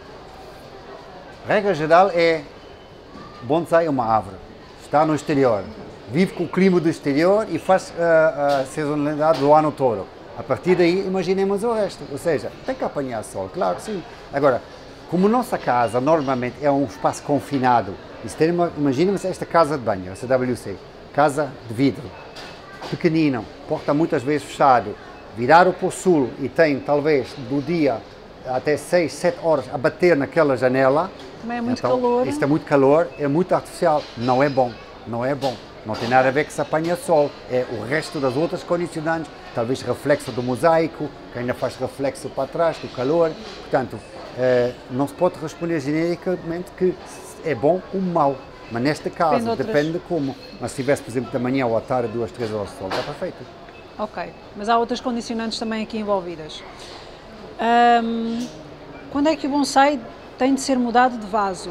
Regra geral é, bonsai é uma árvore, está no exterior, vive com o clima do exterior e faz a, a sazonalidade do ano todo. A partir daí, imaginemos o resto, ou seja, tem que apanhar sol, claro que sim. Agora, como nossa casa normalmente é um espaço confinado, imaginemos esta casa de banho, essa W C, casa de vidro, pequenino, porta muitas vezes fechado, virar para o sul e tem talvez do dia até seis, sete horas a bater naquela janela. Também é muito então, calor. Isto é muito calor, é muito artificial, não é bom, não é bom. Não tem nada a ver que se apanha sol, é o resto das outras condicionantes, talvez reflexo do mosaico, que ainda faz reflexo para trás, do calor. Portanto, eh, não se pode responder genericamente que é bom ou mau. Mas neste caso, Depende de depende, outras- de como. Mas se tivesse, por exemplo, da manhã ou à tarde, duas, três horas de sol, está perfeito. Ok, mas há outras condicionantes também aqui envolvidas. Ahm, quando é que o bonsai tem de ser mudado de vaso?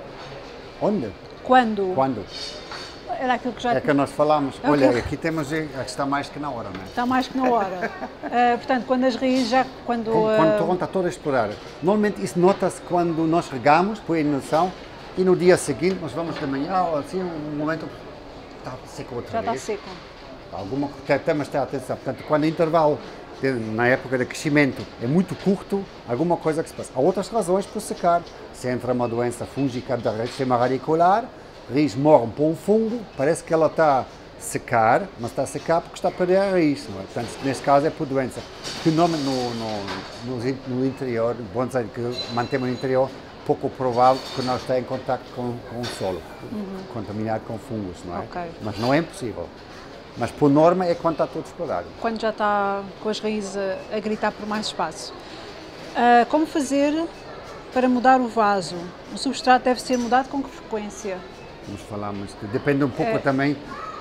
Onde? Quando? Quando? Era aquilo que já É que nós falamos. É o Olha, que- aqui temos, é que está mais que na hora, não é? está mais que na hora. Ah, portanto, quando as raízes já... Quando, Quando, ah, quando o torrão está todo a explorar. Normalmente isso nota-se quando nós regamos, põe a iluminação, e no dia seguinte nós vamos de manhã, ou assim, um momento está seco outra já está vez. seco. Alguma coisa, temos de ter atenção. Portanto, quando o intervalo, de- na época de crescimento, é muito curto, alguma coisa que se passa. Há outras razões para secar. Se entra uma doença fúngica da sistema radicular, a raiz morre para um fungo, parece que ela está a secar, mas está a secar porque está a perder a raiz. Não é? Portanto, neste caso é por doença. Que no, no, no, no, no interior, bonsai que mantemos no interior, pouco provável que não esteja em contato com, com o solo, contaminado com fungos, não é? Ok. Mas não é impossível. Mas por norma é quando está todo explorado. Quando já está com as raízes a, a gritar por mais espaço. Ah, como fazer para mudar o vaso? O substrato deve ser mudado com que frequência? Nós falamos, que depende um pouco É. também,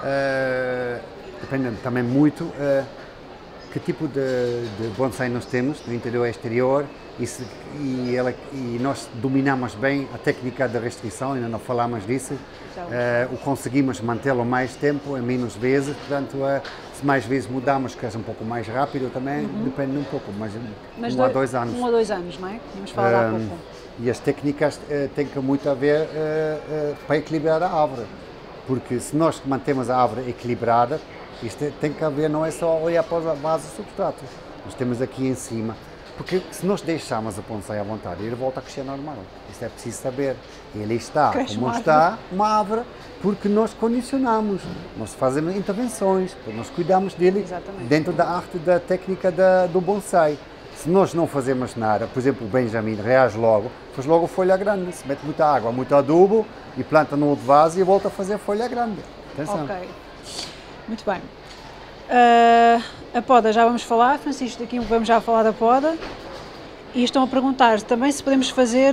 eh, depende também muito eh, que tipo de, de bonsai nós temos, no interior e exterior, e, se, e, ela, e nós dominamos bem a técnica de restrição, ainda não falamos disso, Já vamos eh, o conseguimos mantê-lo mais tempo, em menos vezes, portanto, eh, se mais vezes mudamos, que é um pouco mais rápido também, depende um pouco, mas, Mas um a do- dois anos. Um a dois anos, não é? Tínhamos falado há Ahm, pouco. E as técnicas eh, têm que muito a ver eh, eh, para equilibrar a árvore, porque se nós mantemos a árvore equilibrada, isto é- tem que haver, não é só olhar para a base do substrato, nós temos aqui em cima, porque se nós deixarmos a bonsai à vontade, ele volta a crescer normal, isso é preciso saber, ele está Cresce como uma está, uma árvore, porque nós condicionamos, nós fazemos intervenções, nós cuidamos dele Exatamente. dentro da arte da técnica da, do bonsai. Se nós não fazemos nada, por exemplo, o Benjamin reage logo, faz logo folha grande, se mete muita água, muito adubo e planta no outro vaso e volta a fazer folha grande. Atenção. Ok, muito bem. Ah, a poda já vamos falar, Francisco, daqui vamos já falar da poda. E estão a perguntar também se podemos fazer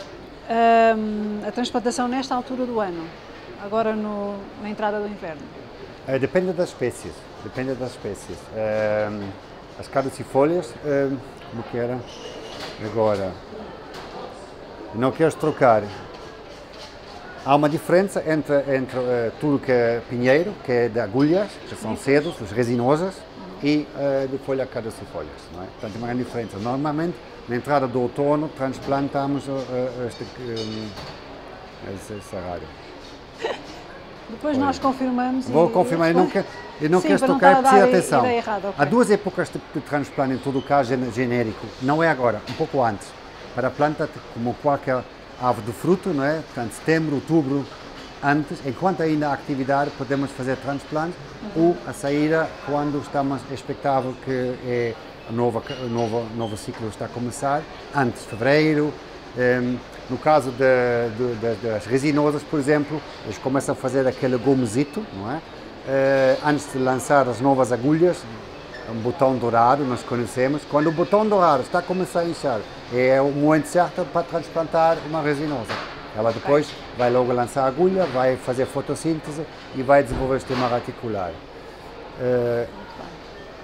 ahm, a transplantação nesta altura do ano, agora no- na entrada do inverno. Eh, depende das espécies, depende das espécies. Ehm, as caducifólias, ehm, como que era? Agora, não queres trocar. Há uma diferença entre, entre eh, tudo que é pinheiro, que é de agulhas, que são cedos, os resinosas, e eh, de folha caducifólias, não é? Portanto, é uma grande diferença. Normalmente, na entrada do outono, transplantamos uh, uh, este, um, esse, esse rádio. Depois nós confirmamos Vou e... confirmar, eu não quero, eu não Sim, quero para não trocar, estar a precisa dar atenção. ideia errada, ok. Há duas épocas de, de transplante, em todo o caso, gene- genérico. Não é agora, um pouco antes. Para a planta, como qualquer árvore de fruto, não é? Portanto, setembro, outubro, antes, enquanto ainda há atividade, podemos fazer transplante, Uhum. ou a saída quando estamos expectável que é a nova, o novo, novo ciclo está a começar, antes, fevereiro. Em, no caso de, de, de, das resinosas, por exemplo, eles começam a fazer aquele gomezito, não é? Eh, antes de lançar as novas agulhas, um botão dourado, nós conhecemos. Quando o botão dourado está a começar a inchar, é o momento certo para transplantar uma resinosa. Ela depois vai logo lançar a agulha, vai fazer fotossíntese e vai desenvolver o sistema reticular. Eh,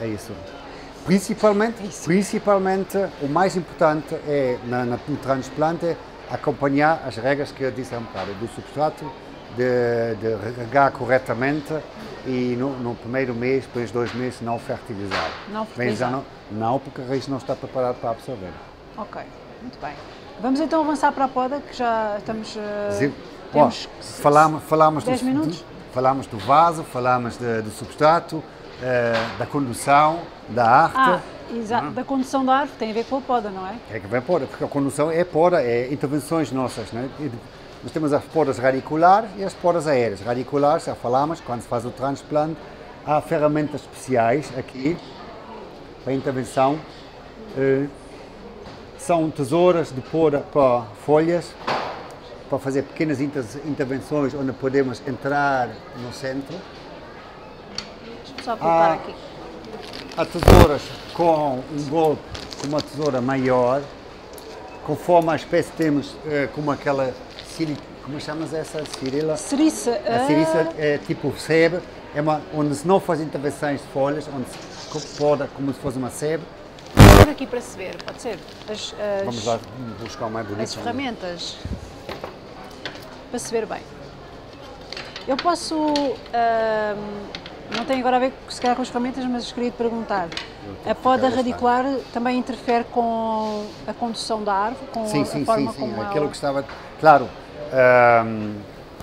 é isso. Principalmente, Isso. principalmente, o mais importante é, na, na, no transplante, é acompanhar as regras que eu disse há um bocado, do substrato, de, de regar corretamente e no, no primeiro mês, depois dois meses, não fertilizar. Não fertilizar. Não, não, porque a raiz não está preparada para absorver. Ok, muito bem. Vamos então avançar para a poda, que já estamos... Uh, Sim. temos Ó, falamos, falamos, dez do, minutos? do, falamos do vaso, falamos de, do substrato, uh, da condução, da arte. Ah, exato, da condução da árvore, tem a ver com a poda, não é? É que vem poda, porque a condução é poda, é intervenções nossas, né? Nós temos as podas radiculares e as podas aéreas. Radiculares, já falamos, quando se faz o transplante, há ferramentas especiais aqui para intervenção. Uh, são tesouras de poda para folhas, para fazer pequenas inter intervenções onde podemos entrar no centro. Deixa-me só colocar Há, aqui. há tesouras com um golpe, com uma tesoura maior, conforme a espécie temos, eh, como aquela, como chamas essa, cirila? Ceriça. A ceriça é tipo sebe, é uma, onde se não faz intervenções de folhas, onde se poda como se fosse uma sebe. Vou pôr aqui para se ver, pode ser? As, as, Vamos lá buscar o mais bonito. as ferramentas, para se ver bem. Eu posso, ahm, não tem agora a ver se calhar com as ferramentas, mas queria te perguntar, a poda radicular também interfere com a condução da árvore, com sim, a, sim, a forma sim, como sim. ela... Aquilo que estava, claro, ahm,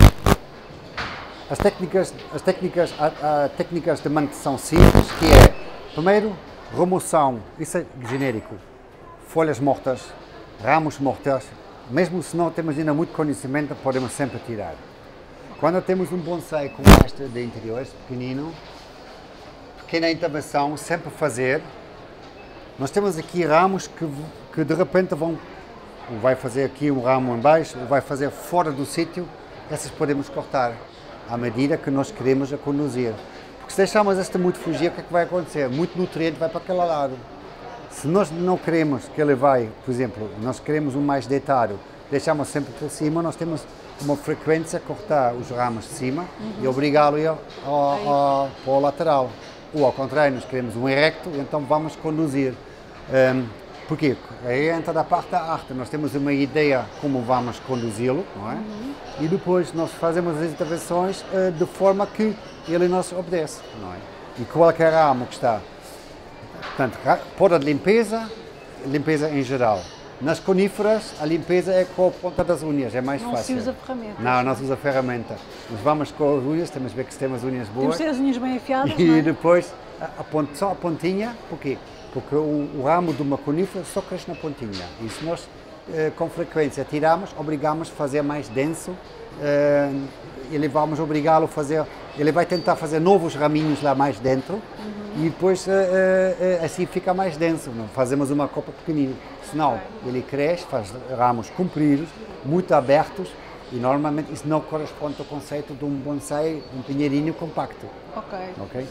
as técnicas, as técnicas, há, há técnicas de manutenção simples, que é, primeiro, remoção, isso é genérico, folhas mortas, ramos mortos, mesmo se não temos ainda muito conhecimento, podemos sempre tirar. Quando temos um bonsai como este de interiores, pequenino, pequena intervenção, sempre fazer, nós temos aqui ramos que, que de repente vão, ou vai fazer aqui um ramo em baixo, ou vai fazer fora do sítio, essas podemos cortar, à medida que nós queremos a conduzir. Porque se deixarmos esta muito fugir, o que é que vai acontecer? Muito nutriente vai para aquele lado. Se nós não queremos que ele vai, por exemplo, nós queremos um mais deitado, deixamos sempre por cima, nós temos uma frequência cortar os ramos de cima uhum. e obrigá-lo a, a, a, para o lateral. Ou ao contrário, nós queremos um erecto, então vamos conduzir. Um, porquê? Aí entra da parte da arte, nós temos uma ideia como vamos conduzi-lo, não é? Uhum. E depois nós fazemos as intervenções uh, de forma que ele nos obedece, não é? E qualquer ramo que está, portanto, poda de limpeza, limpeza em geral. Nas coníferas, a limpeza é com a ponta das unhas, é mais não fácil. Não se usa ferramenta. Não, não se usa ferramenta. Nós vamos com as unhas, temos que ver que temos unhas boas. Temos que ter as unhas bem afiadas, E não é? depois, a, a ponta, só a pontinha, porquê? Porque o, o ramo de uma conífera só cresce na pontinha. E se nós, eh, com frequência, tiramos, obrigamos a fazer mais denso, eh, ele vamos obrigá-lo a fazer, ele vai tentar fazer novos raminhos lá mais dentro, uhum. e depois eh, eh, assim fica mais denso, não? Fazemos uma copa pequenina. Senão, ele cresce, faz ramos compridos, muito abertos, e normalmente isso não corresponde ao conceito de um bonsai, um pinheirinho compacto. Ok. Ok?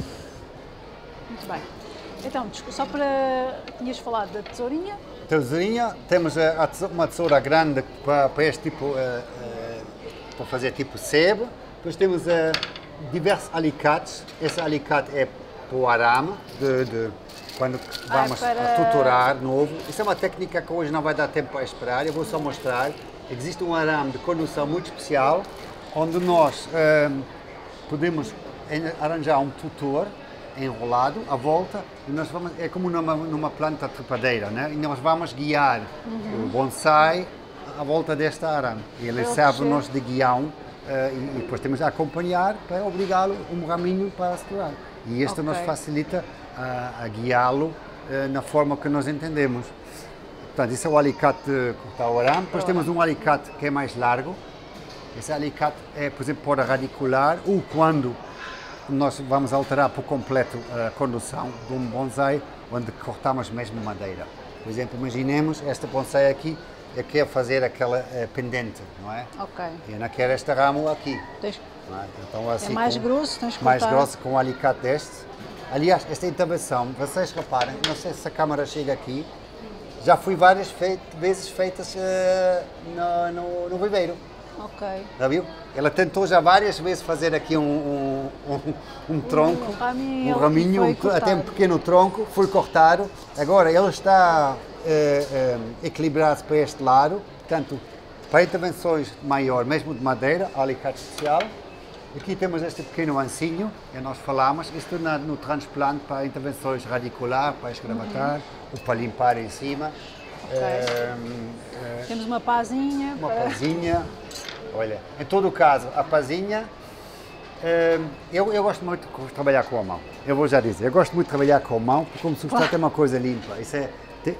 Muito bem. Então, só para... tinhas falado da tesourinha? Tesourinha, temos a, a, uma tesoura grande para, para este tipo, uh, uh, para fazer tipo sebo. Depois temos uh, diversos alicates. Esse alicate é para o arame, de, de, quando vamos ah, para... tutorar novo. Isso é uma técnica que hoje não vai dar tempo para esperar, eu vou só mostrar. Existe um arame de condução muito especial, onde nós uh, podemos arranjar um tutor enrolado à volta, e nós vamos, é como numa, numa planta trepadeira, né? E nós vamos guiar uhum. o bonsai à volta desta arame. E ele serve-nos de guião, uh, e, e depois temos a acompanhar para obrigá-lo um raminho para segurar. E este okay. nos facilita a, a guiá-lo uh, na forma que nós entendemos. Portanto, isso é o alicate de cortar o arame. Depois temos um alicate que é mais largo. Esse alicate é, por exemplo, para radicular, ou quando nós vamos alterar por completo a condução de um bonsai, onde cortamos mesmo madeira. Por exemplo, imaginemos este bonsai aqui, eu quero fazer aquela uh, pendente, não é? Ok. E eu não quero este ramo aqui. Tens... Não é? Então, assim, é mais com, grosso, tens que mais cortar. grosso com um alicate deste. Aliás, esta intervenção, vocês reparem, não sei se a câmara chega aqui, já fui várias feit vezes feitas uh, no, no, no viveiro. Ok. Já viu? Ela tentou já várias vezes fazer aqui um, um, um, um tronco, um raminho, um raminho, e foi um, até um cortado. pequeno tronco, foi cortado. Agora ele está eh, eh, equilibrado para este lado, portanto, para intervenções maiores, mesmo de madeira, alicate especial. Aqui temos este pequeno ancinho, que nós falamos, isto na, no transplante para intervenções radicular, para escravatar, uhum. ou para limpar em cima. Okay. Eh, eh, Temos uma pazinha. Uma para... pazinha. Olha, em todo o caso, a pazinha, eh, eu, eu gosto muito de trabalhar com a mão. Eu vou já dizer, eu gosto muito de trabalhar com a mão, porque como substrato é uma coisa limpa. Isso é... Te,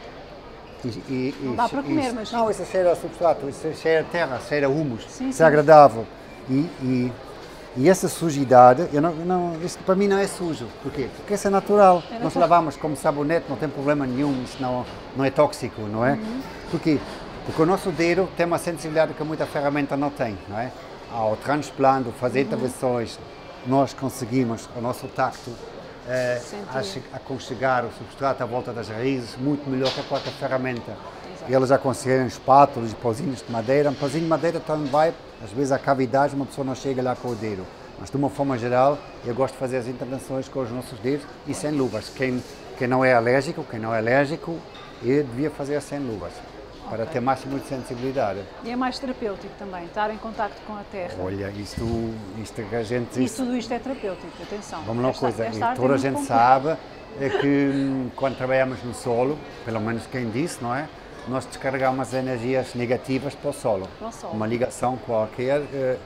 e, e, não dá isso, para comer, isso, mas... Não, isso cheira a substrato, isso cheira a terra, cheira a humus. Sim, isso sim. é agradável. E, e, e essa sujidade, eu não, não, isto para mim não é sujo. Porquê? Porque isso é natural. É Nós natural. lavamos como sabonete, não tem problema nenhum, isso não, não é tóxico, não é? Uhum. Porquê? Porque o nosso dedo tem uma sensibilidade que muita ferramenta não tem, não é? Ao transplante, fazer uhum. intervenções, nós conseguimos, o nosso tacto, eh, a aconchegar o substrato à volta das raízes muito melhor que qualquer ferramenta. Exato. E eles aconselham espátulas e pauzinhos de madeira. Um pauzinho de madeira também vai, às vezes, a cavidade, uma pessoa não chega lá com o dedo. Mas, de uma forma geral, eu gosto de fazer as intervenções com os nossos dedos e sem luvas. Quem, quem não é alérgico, quem não é alérgico, eu devia fazer sem luvas. Para okay. ter máximo de sensibilidade. E é mais terapêutico também, estar em contacto com a terra. Olha, isto, isto que a gente... E tudo isto é terapêutico, atenção. Vamos lá uma coisa, esta toda a gente sabe é que quando trabalhamos no solo, pelo menos quem disse, não é? Nós descarregamos energias negativas para o solo. Para o solo. Uma ligação qualquer,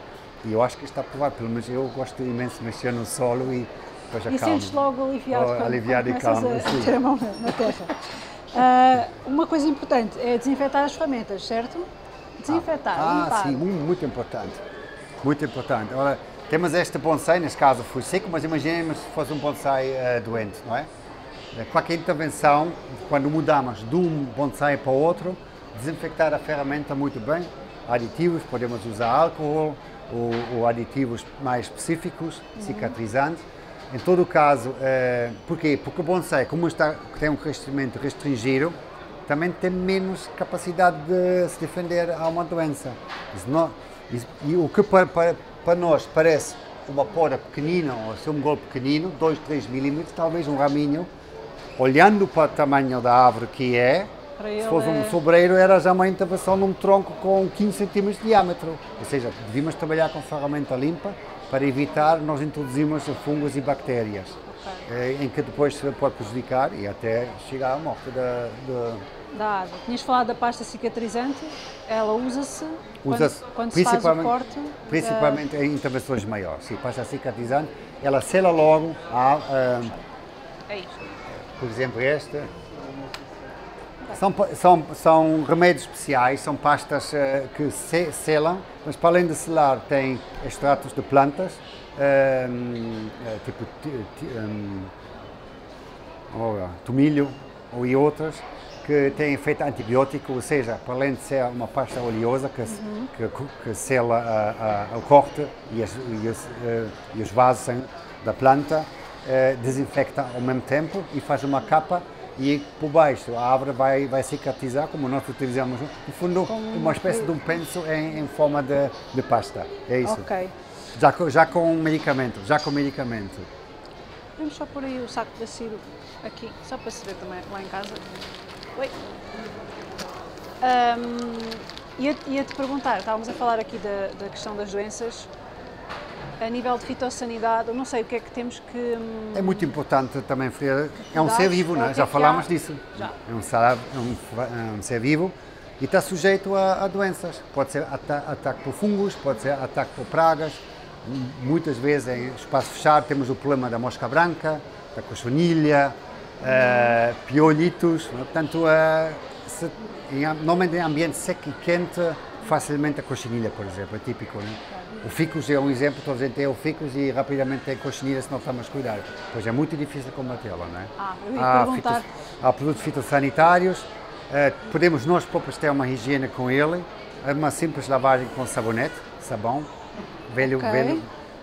e eu acho que está provado, pelo menos eu gosto imenso de mexer no solo e depois acalmo. E sentes logo aliviado oh, quando, aliviado quando e calmo, a, a ter a mão na, na terra. Uh, uma coisa importante é desinfetar as ferramentas, certo? Desinfetar, ah, limpar. Ah, sim, muito importante. Muito importante. Ora, temos este bonsai, neste caso foi seco, mas imaginemos se fosse um bonsai uh, doente, não é? Qualquer intervenção, quando mudamos de um bonsai para o outro, desinfectar a ferramenta muito bem. Aditivos, podemos usar álcool ou, ou aditivos mais específicos, uhum. cicatrizantes. Em todo o caso, eh, porquê? Porque o bonsai, como está, tem um crescimento restringido, também tem menos capacidade de se defender a uma doença. Isso não, isso, e o que para, para, para nós parece uma poda pequenina, ou se um golpe pequenino, dois, três milímetros, talvez um raminho, olhando para o tamanho da árvore que é, se fosse um é... sobreiro, era já uma intervenção num tronco com quinze centímetros de diâmetro. Ou seja, devíamos trabalhar com ferramenta limpa, para evitar nós introduzirmos fungos e bactérias, okay. em que depois se pode prejudicar e até chegar à morte da, da... da árvore. Tinhas falado da pasta cicatrizante, ela usa-se usa quando, quando se faz o corte? Principalmente da... em intervenções maiores. Sim, pasta cicatrizante, ela sela logo, a, a, é isto. por exemplo esta. São, são, são remédios especiais, são pastas uh, que se, selam, mas para além de selar tem extratos de plantas, um, uh, tipo um, oh, tomilho ou e outras, que têm efeito antibiótico, ou seja, para além de ser uma pasta oleosa que, uhum. que, que sela a, a, o corte e, as, e, os, uh, e os vasos da planta, uh, desinfecta ao mesmo tempo e faz uma capa. E por baixo a árvore vai, vai cicatrizar, como nós utilizamos, no fundo, como uma espécie de um penso em, em forma de, de pasta. É isso. Ok. Já, já com medicamento, já com medicamento. Vamos só pôr aí o saco de bacilo aqui, só para se ver também lá em casa. Oi. Um, ia-te ia-te perguntar, estávamos a falar aqui da, da questão das doenças. A nível de fitossanidade, eu não sei o que é que temos que... É muito importante também, Freira, é um ser vivo, não é? Já falámos disso. Já. É um ser, é um, um ser vivo e está sujeito a, a doenças. Pode ser ata ataque por fungos, pode ser ataque por pragas. Muitas vezes em espaço fechado temos o problema da mosca branca, da cochonilha, hum. uh, piolhitos. Portanto, uh, se, em, normalmente em ambiente seco e quente, facilmente a cochonilha, por exemplo, é típico, não é? O ficus é um exemplo, toda a gente tem o ficus e rapidamente tem cochonilha se não estamos a cuidar. Pois é muito difícil combatê-la, não é? Ah, eu ia há, perguntar. fitos, há produtos fitossanitários, uh, podemos nós próprios ter uma higiene com ele, uma simples lavagem com sabonete, sabão, velho, okay. velho,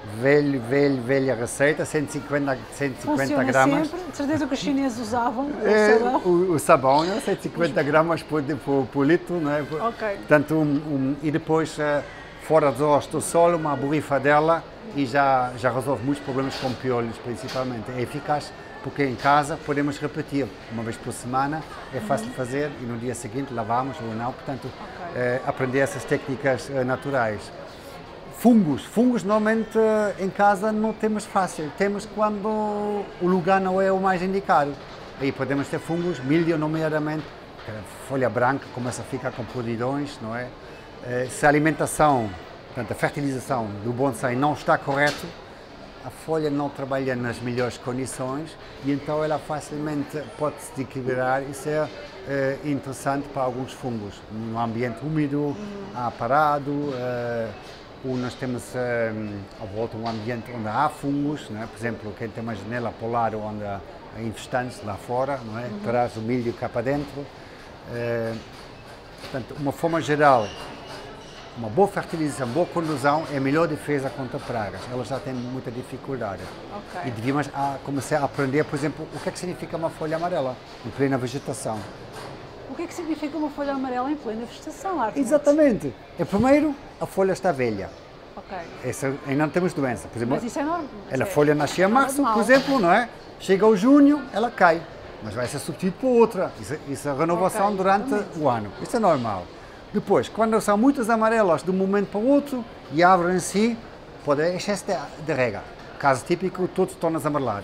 velho, velho, velha receita, cento e cinquenta, cento e cinquenta Funciona gramas. sempre. De certeza que os chineses usavam É, o sabão. o, o sabão, né? cento e cinquenta gramas por, por, por litro, né? Ok. Portanto, um, um, e depois, uh, fora dos ossos do solo, uma borrifadela e já, já resolve muitos problemas com piolhos, principalmente. É eficaz porque em casa podemos repetir uma vez por semana, é fácil de fazer e no dia seguinte lavamos ou não, portanto, Ok. uh, aprender essas técnicas uh, naturais. Fungos. Fungos normalmente em casa não temos fácil, temos quando o lugar não é o mais indicado. Aí podemos ter fungos, milho nomeadamente, a folha branca começa a ficar com podridões, não é? Se a alimentação, portanto a fertilização do bonsai não está correta, a folha não trabalha nas melhores condições e então ela facilmente pode se desequilibrar e ser eh, interessante para alguns fungos. No ambiente úmido, há parado, eh, ou nós temos eh, à volta um ambiente onde há fungos, né? Por exemplo, quem tem uma janela polar onde há infestantes lá fora, não é? Uhum. Traz o milho cá para dentro. Eh, portanto, uma forma geral, uma boa fertilização, boa condução é a melhor defesa contra pragas. Elas já têm muita dificuldade. Okay. E devíamos a, começar a aprender, por exemplo, o que é que significa uma folha amarela em plena vegetação. O que é que significa uma folha amarela em plena vegetação, Arthur? Exatamente. É, primeiro, a folha está velha. Ok. Essa, ainda não temos doença. Por exemplo, Mas isso é normal. ela, é folha nascia em março, normal. por exemplo, não é? Chega ao junho, ela cai. Mas vai ser substituída por outra. Isso, isso é a renovação Okay, durante exatamente. o ano. Isso é normal. Depois, quando são muitas amarelas de um momento para o outro, e a árvore em si, pode haver excesso de, de rega. Caso típico, todos tornam amarelados.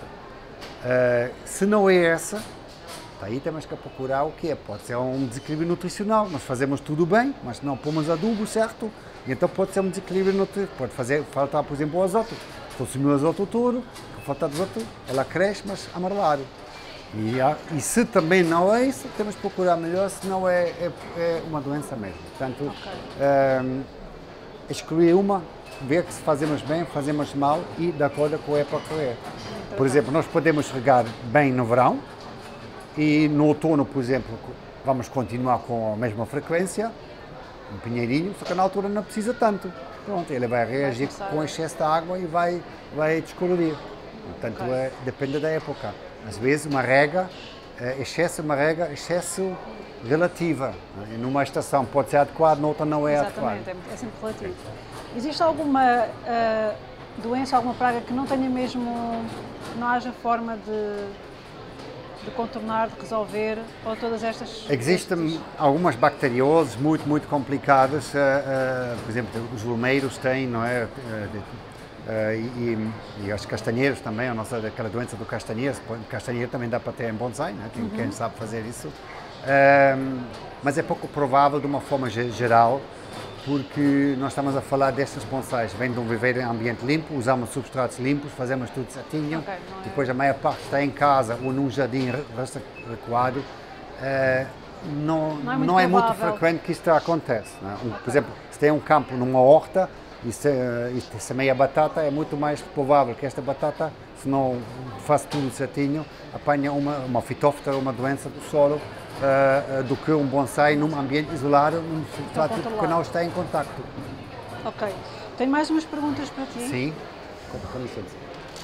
Uh, se não é essa, aí temos que procurar o que é. Pode ser um desequilíbrio nutricional, nós fazemos tudo bem, mas não pomos adubo certo, e então pode ser um desequilíbrio nutricional. Pode fazer, faltar, por exemplo, o azoto. Consumir o azoto todo, falta de azoto, ela cresce, mas amarelado. E, e se também não é isso, temos que procurar melhor, se não é, é, é uma doença mesmo. Portanto, okay. um, excluir uma, ver se fazemos bem, fazemos mal e de acordo com a época que é. Por exemplo, nós podemos regar bem no verão e no outono, por exemplo, vamos continuar com a mesma frequência, um pinheirinho, só que na altura não precisa tanto. Pronto, ele vai reagir vai com excesso de água e vai, vai descolorir. Portanto, okay. é, depende da época. Às vezes, uma rega, excesso uma rega, excesso relativa. Numa estação pode ser adequado, noutra não é adequado. Exatamente, é sempre relativo. Existe alguma uh, doença, alguma praga que não tenha mesmo, não haja forma de, de contornar, de resolver, ou todas estas... Existem estes... algumas bacterioses muito, muito complicadas, uh, uh, por exemplo, os lumeiros têm, não é? Uh, Uh, e, e os castanheiros também, a nossa, aquela doença do castanheiro, castanheiro também dá para ter em bonsai, né? Quem, uhum. quem sabe fazer isso, uh, mas é pouco provável de uma forma geral, porque nós estamos a falar destes bonsais, vem de um viveiro em ambiente limpo, usamos substratos limpos, fazemos tudo certinho, okay, é... depois a maior parte está em casa ou num jardim recuado, uh, não, não, é muito, não é muito frequente que isto acontece. Né? Um, okay. Por exemplo, se tem um campo numa horta, e se, e se semeia batata, é muito mais provável que esta batata, se não faz tudo certinho, apanha uma, uma fitóftora, uma doença do solo, uh, do que um bonsai num ambiente isolado, num substrato que não está em contacto. Ok. Tenho mais umas perguntas para ti. Sim. Com licença.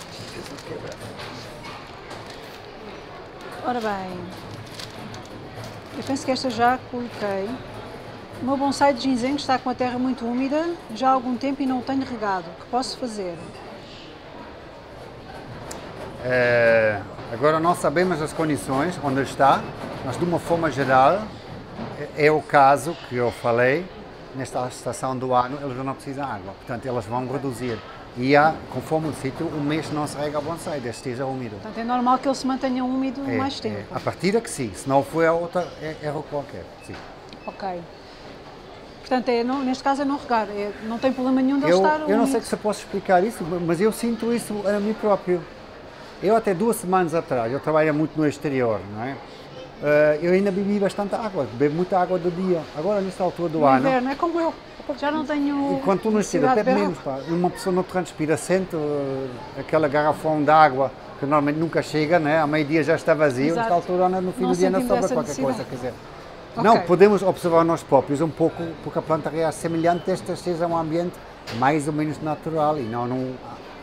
Ora bem, eu penso que esta já coloquei. O meu bonsai de ginseng está com a terra muito úmida já há algum tempo e não o tenho regado. O que posso fazer? É, agora não sabemos as condições onde está, mas de uma forma geral é, é o caso que eu falei, nesta estação do ano eles não precisam de água, portanto elas vão reduzir. E há, conforme o sítio, um mês não se rega o bonsai, desde que esteja úmido. Portanto é normal que ele se mantenha úmido é, mais tempo. É, a partir daqui sim, se não for a outra, é erro qualquer. Sim. Ok. Portanto, é, não, neste caso é não regar, é, não tem problema nenhum de ele eu, estar Eu úmido. não sei se eu posso explicar isso, mas eu sinto isso a mim próprio. Eu até duas semanas atrás, eu trabalho muito no exterior, não é? Uh, eu ainda bebi bastante água, bebo muita água do dia. Agora, nesta altura do no ano... inverno, é como eu, já não tenho... Enquanto tu não estiver, bebe menos, pá. Uma pessoa não transpira, sente uh, aquela garrafão de água que normalmente nunca chega, né? A meio-dia já está vazio, nesta altura no fim não do dia não sobra qualquer coisa, quer dizer... Okay. Não, podemos observar nós próprios um pouco, porque a planta reage semelhante, este seja um ambiente mais ou menos natural e não num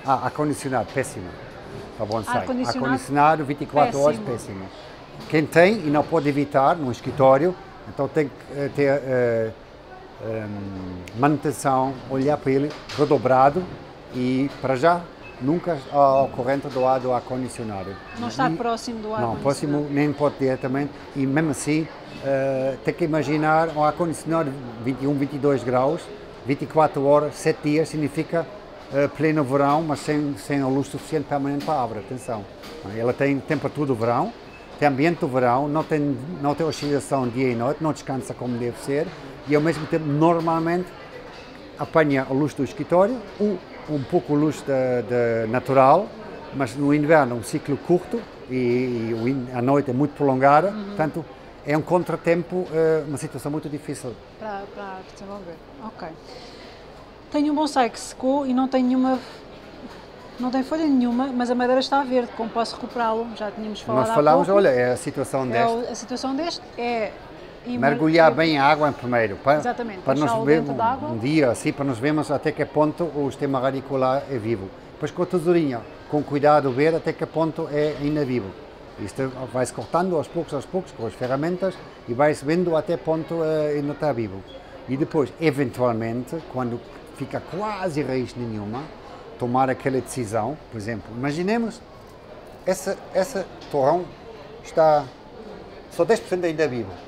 Ah, ar-condicionado, péssimo. Para bonsai. Ar-condicionado, Ar-condicionado, vinte e quatro horas, péssimo. péssimo. Quem tem e não pode evitar no escritório, então tem que eh, ter eh, eh, manutenção, olhar para ele redobrado e, para já, nunca ao corrente do ar do ar-condicionado. Não está E- próximo do Não, ar-condicionado. próximo nem pode diretamente e mesmo assim eh, tem que imaginar um ar-condicionado vinte e um, vinte e dois graus, vinte e quatro horas, sete dias, significa eh, pleno verão, mas sem, sem a luz suficiente permanente para a árvore, atenção. Ela tem temperatura do verão, tem ambiente do verão, não tem, não tem oscilação dia e noite, não descansa como deve ser e ao mesmo tempo normalmente apanha a luz do escritório, um, um pouco a luz da, da natural, mas no inverno um ciclo curto e, e o in- a noite é muito prolongada, portanto é um contratempo, eh, uma situação muito difícil. Para, para desenvolver. Ok. Tenho um bonsai que secou e não tem nenhuma, não tem folha nenhuma, mas a madeira está verde, como posso recuperá-lo? Já tínhamos falado Nós há falámos, pouco. olha, é a situação É desta, o- a situação deste é imer- mergulhar bem a água primeiro, para, Exatamente, para deixá-lo nós dentro vermos d'água. um dia assim, para nós vermos até que ponto o sistema radicular é vivo. Depois com a tesourinha, com cuidado ver até que ponto é ainda vivo. Isto vai-se cortando aos poucos, aos poucos, com as ferramentas e vai-se vendo até ponto eh, ainda está vivo. E depois, eventualmente, quando fica quase raiz nenhuma, tomar aquela decisão, por exemplo, imaginemos, essa, essa torrão está só dez por cento ainda vivo.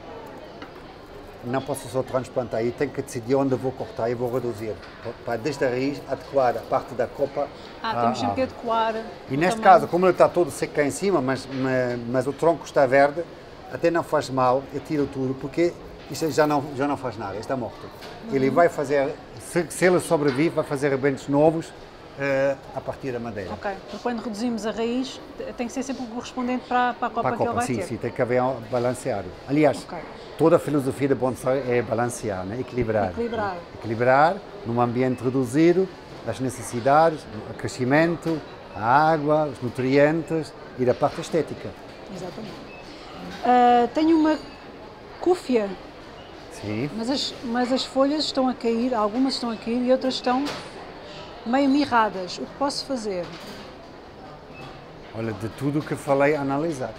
Não posso só transplantar e tenho que decidir onde vou cortar e vou reduzir, para desde a raiz adequar a parte da copa. Ah, à temos sempre que árvore. adequar. E o neste tamanho. caso, como ele está todo seco cá em cima, mas, mas, mas o tronco está verde, até não faz mal, eu tiro tudo, porque isto já não, já não faz nada, está morto. Ele vai fazer, se, se ele sobrevive, vai fazer rebentos novos eh, a partir da madeira. Ok, porque quando reduzimos a raiz, t- tem que ser sempre o correspondente para, para a copa Para a que ele copa, vai sim, ter. sim, tem que haver um balanceado. Aliás, Ok. toda a filosofia de bonsai é balancear, né? Equilibrar. Equilibrar. Equilibrar num ambiente reduzido, as necessidades, o crescimento, a água, os nutrientes e da parte estética. Exatamente. Ah, tenho uma cúfia, Sim. mas as, mas as folhas estão a cair, algumas estão a cair e outras estão meio mirradas. O que posso fazer? Olha, de tudo o que falei, analisar.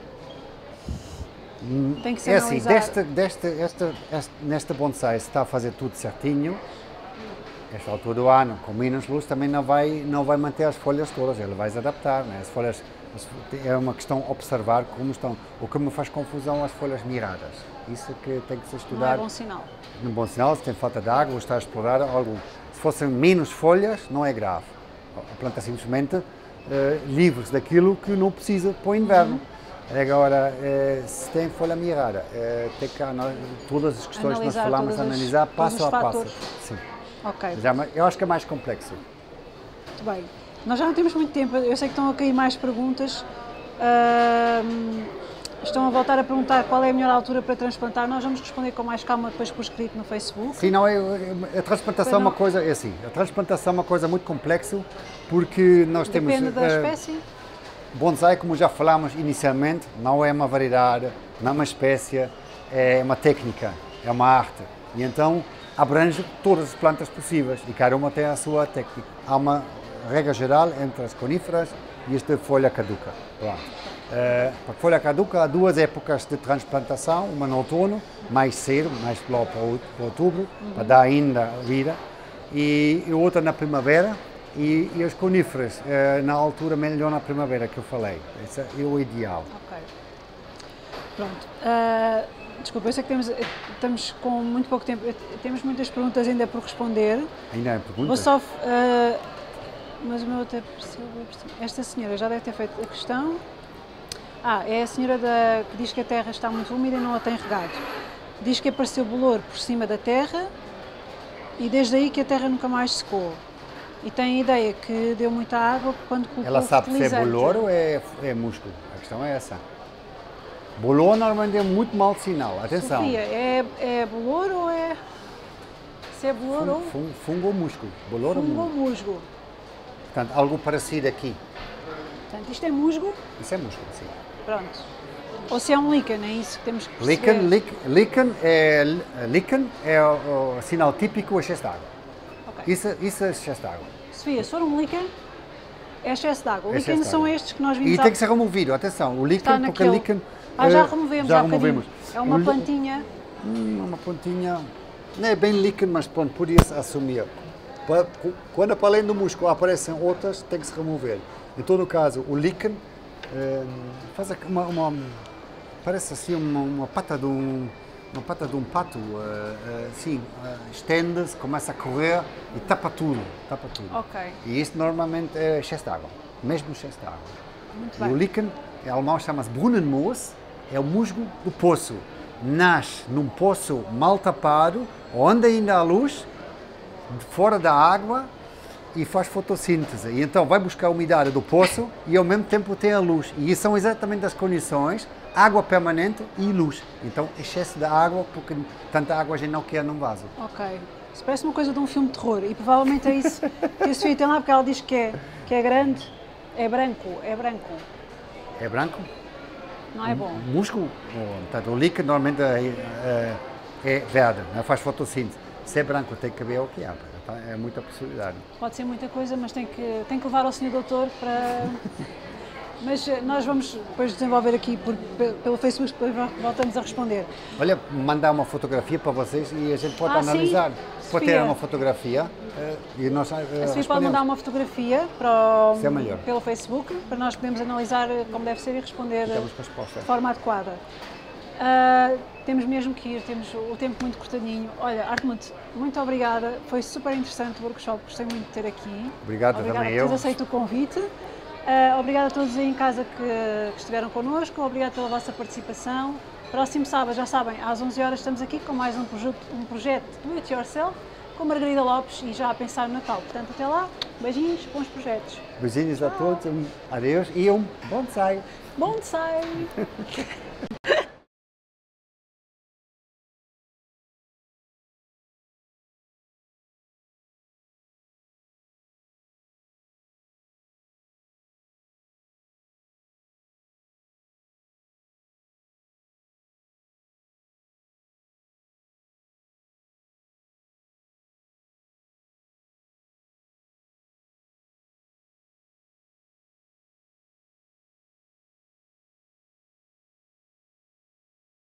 Tem que ser É assim, analisar. desta, desta, esta, esta, nesta bonsai, se está a fazer tudo certinho, esta altura do ano, com menos luz, também não vai, não vai manter as folhas todas, ele vai se adaptar. Né? As folhas, as- é uma questão observar como estão. O que me faz confusão as folhas miradas. Isso é que tem que se Não é estudar. bom sinal. Um bom sinal, se tem falta de água ou está a explorar algo. Se fossem menos folhas, não é grave. A planta simplesmente eh, livre-se daquilo que não precisa para o inverno. Agora, eh, se tem folha mirada, eh, tem que anal- todas as questões que nós Analisar falamos, todas as- analisar todos passo os a passo. fatores. Sim. Ok, Já, é ma- eu acho que é mais complexo. muito bem. Nós já não temos muito tempo, eu sei que estão a cair mais perguntas. Ahm, estão a voltar a perguntar qual é a melhor altura para transplantar. Nós vamos responder com mais calma depois por escrito no Facebook. Sim, não, é, é- a transplantação é Pois não. uma coisa, é assim, a transplantação é uma coisa muito complexa, porque nós Depende temos... da eh, espécie. Bonsai, como já falámos inicialmente, não é uma variedade, não é uma espécie, é uma técnica, é uma arte. E então abrange todas as plantas possíveis e cada uma tem a sua técnica. Há uma regra geral entre as coníferas e esta folha caduca. Pronto. Eh, para a folha caduca há duas épocas de transplantação, uma no outono, mais cedo, mais para o- para o- para outubro, para dar ainda vida, e, e outra na primavera. E, e as coníferas, eh, na altura melhor na primavera que eu falei. Esse é o ideal. Ok. Pronto. Ah, desculpa, eu sei que temos, estamos com muito pouco tempo. Temos muitas perguntas ainda por responder. Ainda é pergunta? Vou só. ah, mas o meu até percebeu. Esta senhora já deve ter feito a questão. Ah, é a senhora da, que diz que a terra está muito úmida e não a tem regado. Diz que apareceu bolor por cima da terra e desde aí que a terra nunca mais secou. E tem a ideia que deu muita água quando colocou Ela sabe se é fertilizante. bolor ou é, é músculo? A questão é essa. Bolor normalmente é muito mau sinal. Atenção. Sofia, é, é bolor ou é. Se é bolor ou. Fungo, fungo ou músculo? Bolor ou Fungo ou músculo? musgo? Portanto, algo parecido aqui. Portanto, isto é musgo, Isso é músculo, sim. pronto. Ou se é um líquen, é isso que temos que perceber. Líquen, líquen, líquen é, líquen é o, o sinal típico, é excesso de água. Ok. Isso, isso é excesso de água. Sofia, se for um líquen, É excesso de água. O É líquen excesso de são água. estes que nós vimos E há- tem que ser removido, atenção, o líquen, Está porque naquele- o líquen... Ah, já eh, removemos já há bocadinho. removemos. É uma O lí- plantinha. Hum, uma pontinha, não é bem líquen, mas pronto, podia-se assumir. Pa- cu- Quando para além do músculo aparecem outras, tem que se remover. Em todo o caso, o líquen eh, faz aqui uma, uma- parece assim uma, uma pata de um, uma pata de um pato, eh, eh, assim, eh, estende-se, começa a correr e tapa tudo, tapa tudo. Ok. E isso normalmente é excesso de água, mesmo excesso de água. Muito E o bem. líquen, em alemão chama-se Brunnenmoos, é o musgo do poço. Nasce num poço mal tapado, onde ainda há luz, fora da água, e faz fotossíntese. E então vai buscar a umidade do poço e ao mesmo tempo tem a luz. E isso são exatamente as condições, água permanente e luz. Então excesso de água, porque tanta água a gente não quer num vaso. Ok. Isso parece uma coisa de um filme de terror e provavelmente é isso que a Sofia tem lá, porque ela diz que é, que é grande, é branco, é branco. É branco? Não é bom. Músculo, portanto, o líquido normalmente é, é, é verde, não faz fotossíntese. Se é branco tem que ver o que há, tá? É muita possibilidade. Pode ser muita coisa, mas tem que, tem que levar ao senhor doutor para... Mas eh, nós vamos depois desenvolver aqui por, pe- pelo Facebook, depois voltamos a responder. Olha, mandar uma fotografia para vocês e a gente pode Ah, sim. analisar. Pode ter Sofia. uma fotografia eh, e nós eh, A Sofia pode respondemos. mandar uma fotografia para o- Isso é melhor. pelo Facebook, para nós podermos analisar eh, como deve ser e responder Temos eh, resposta. de forma adequada. Ah, temos mesmo que ir, temos o tempo muito cortadinho. Olha, Hartmut, muito obrigada, foi super interessante o workshop, gostei muito de ter aqui. Obrigado, Obrigada também por teres eu. aceito o convite. Ah, obrigada a todos aí em casa que, que estiveram connosco, obrigada pela vossa participação. Próximo sábado, já sabem, às onze horas estamos aqui com mais um projeto, um projeto Do It Yourself com Margarida Lopes e já a pensar no Natal. Portanto, até lá, beijinhos, bons projetos. Beijinhos a todos, um adeus e um bonsai. Bom ensaio!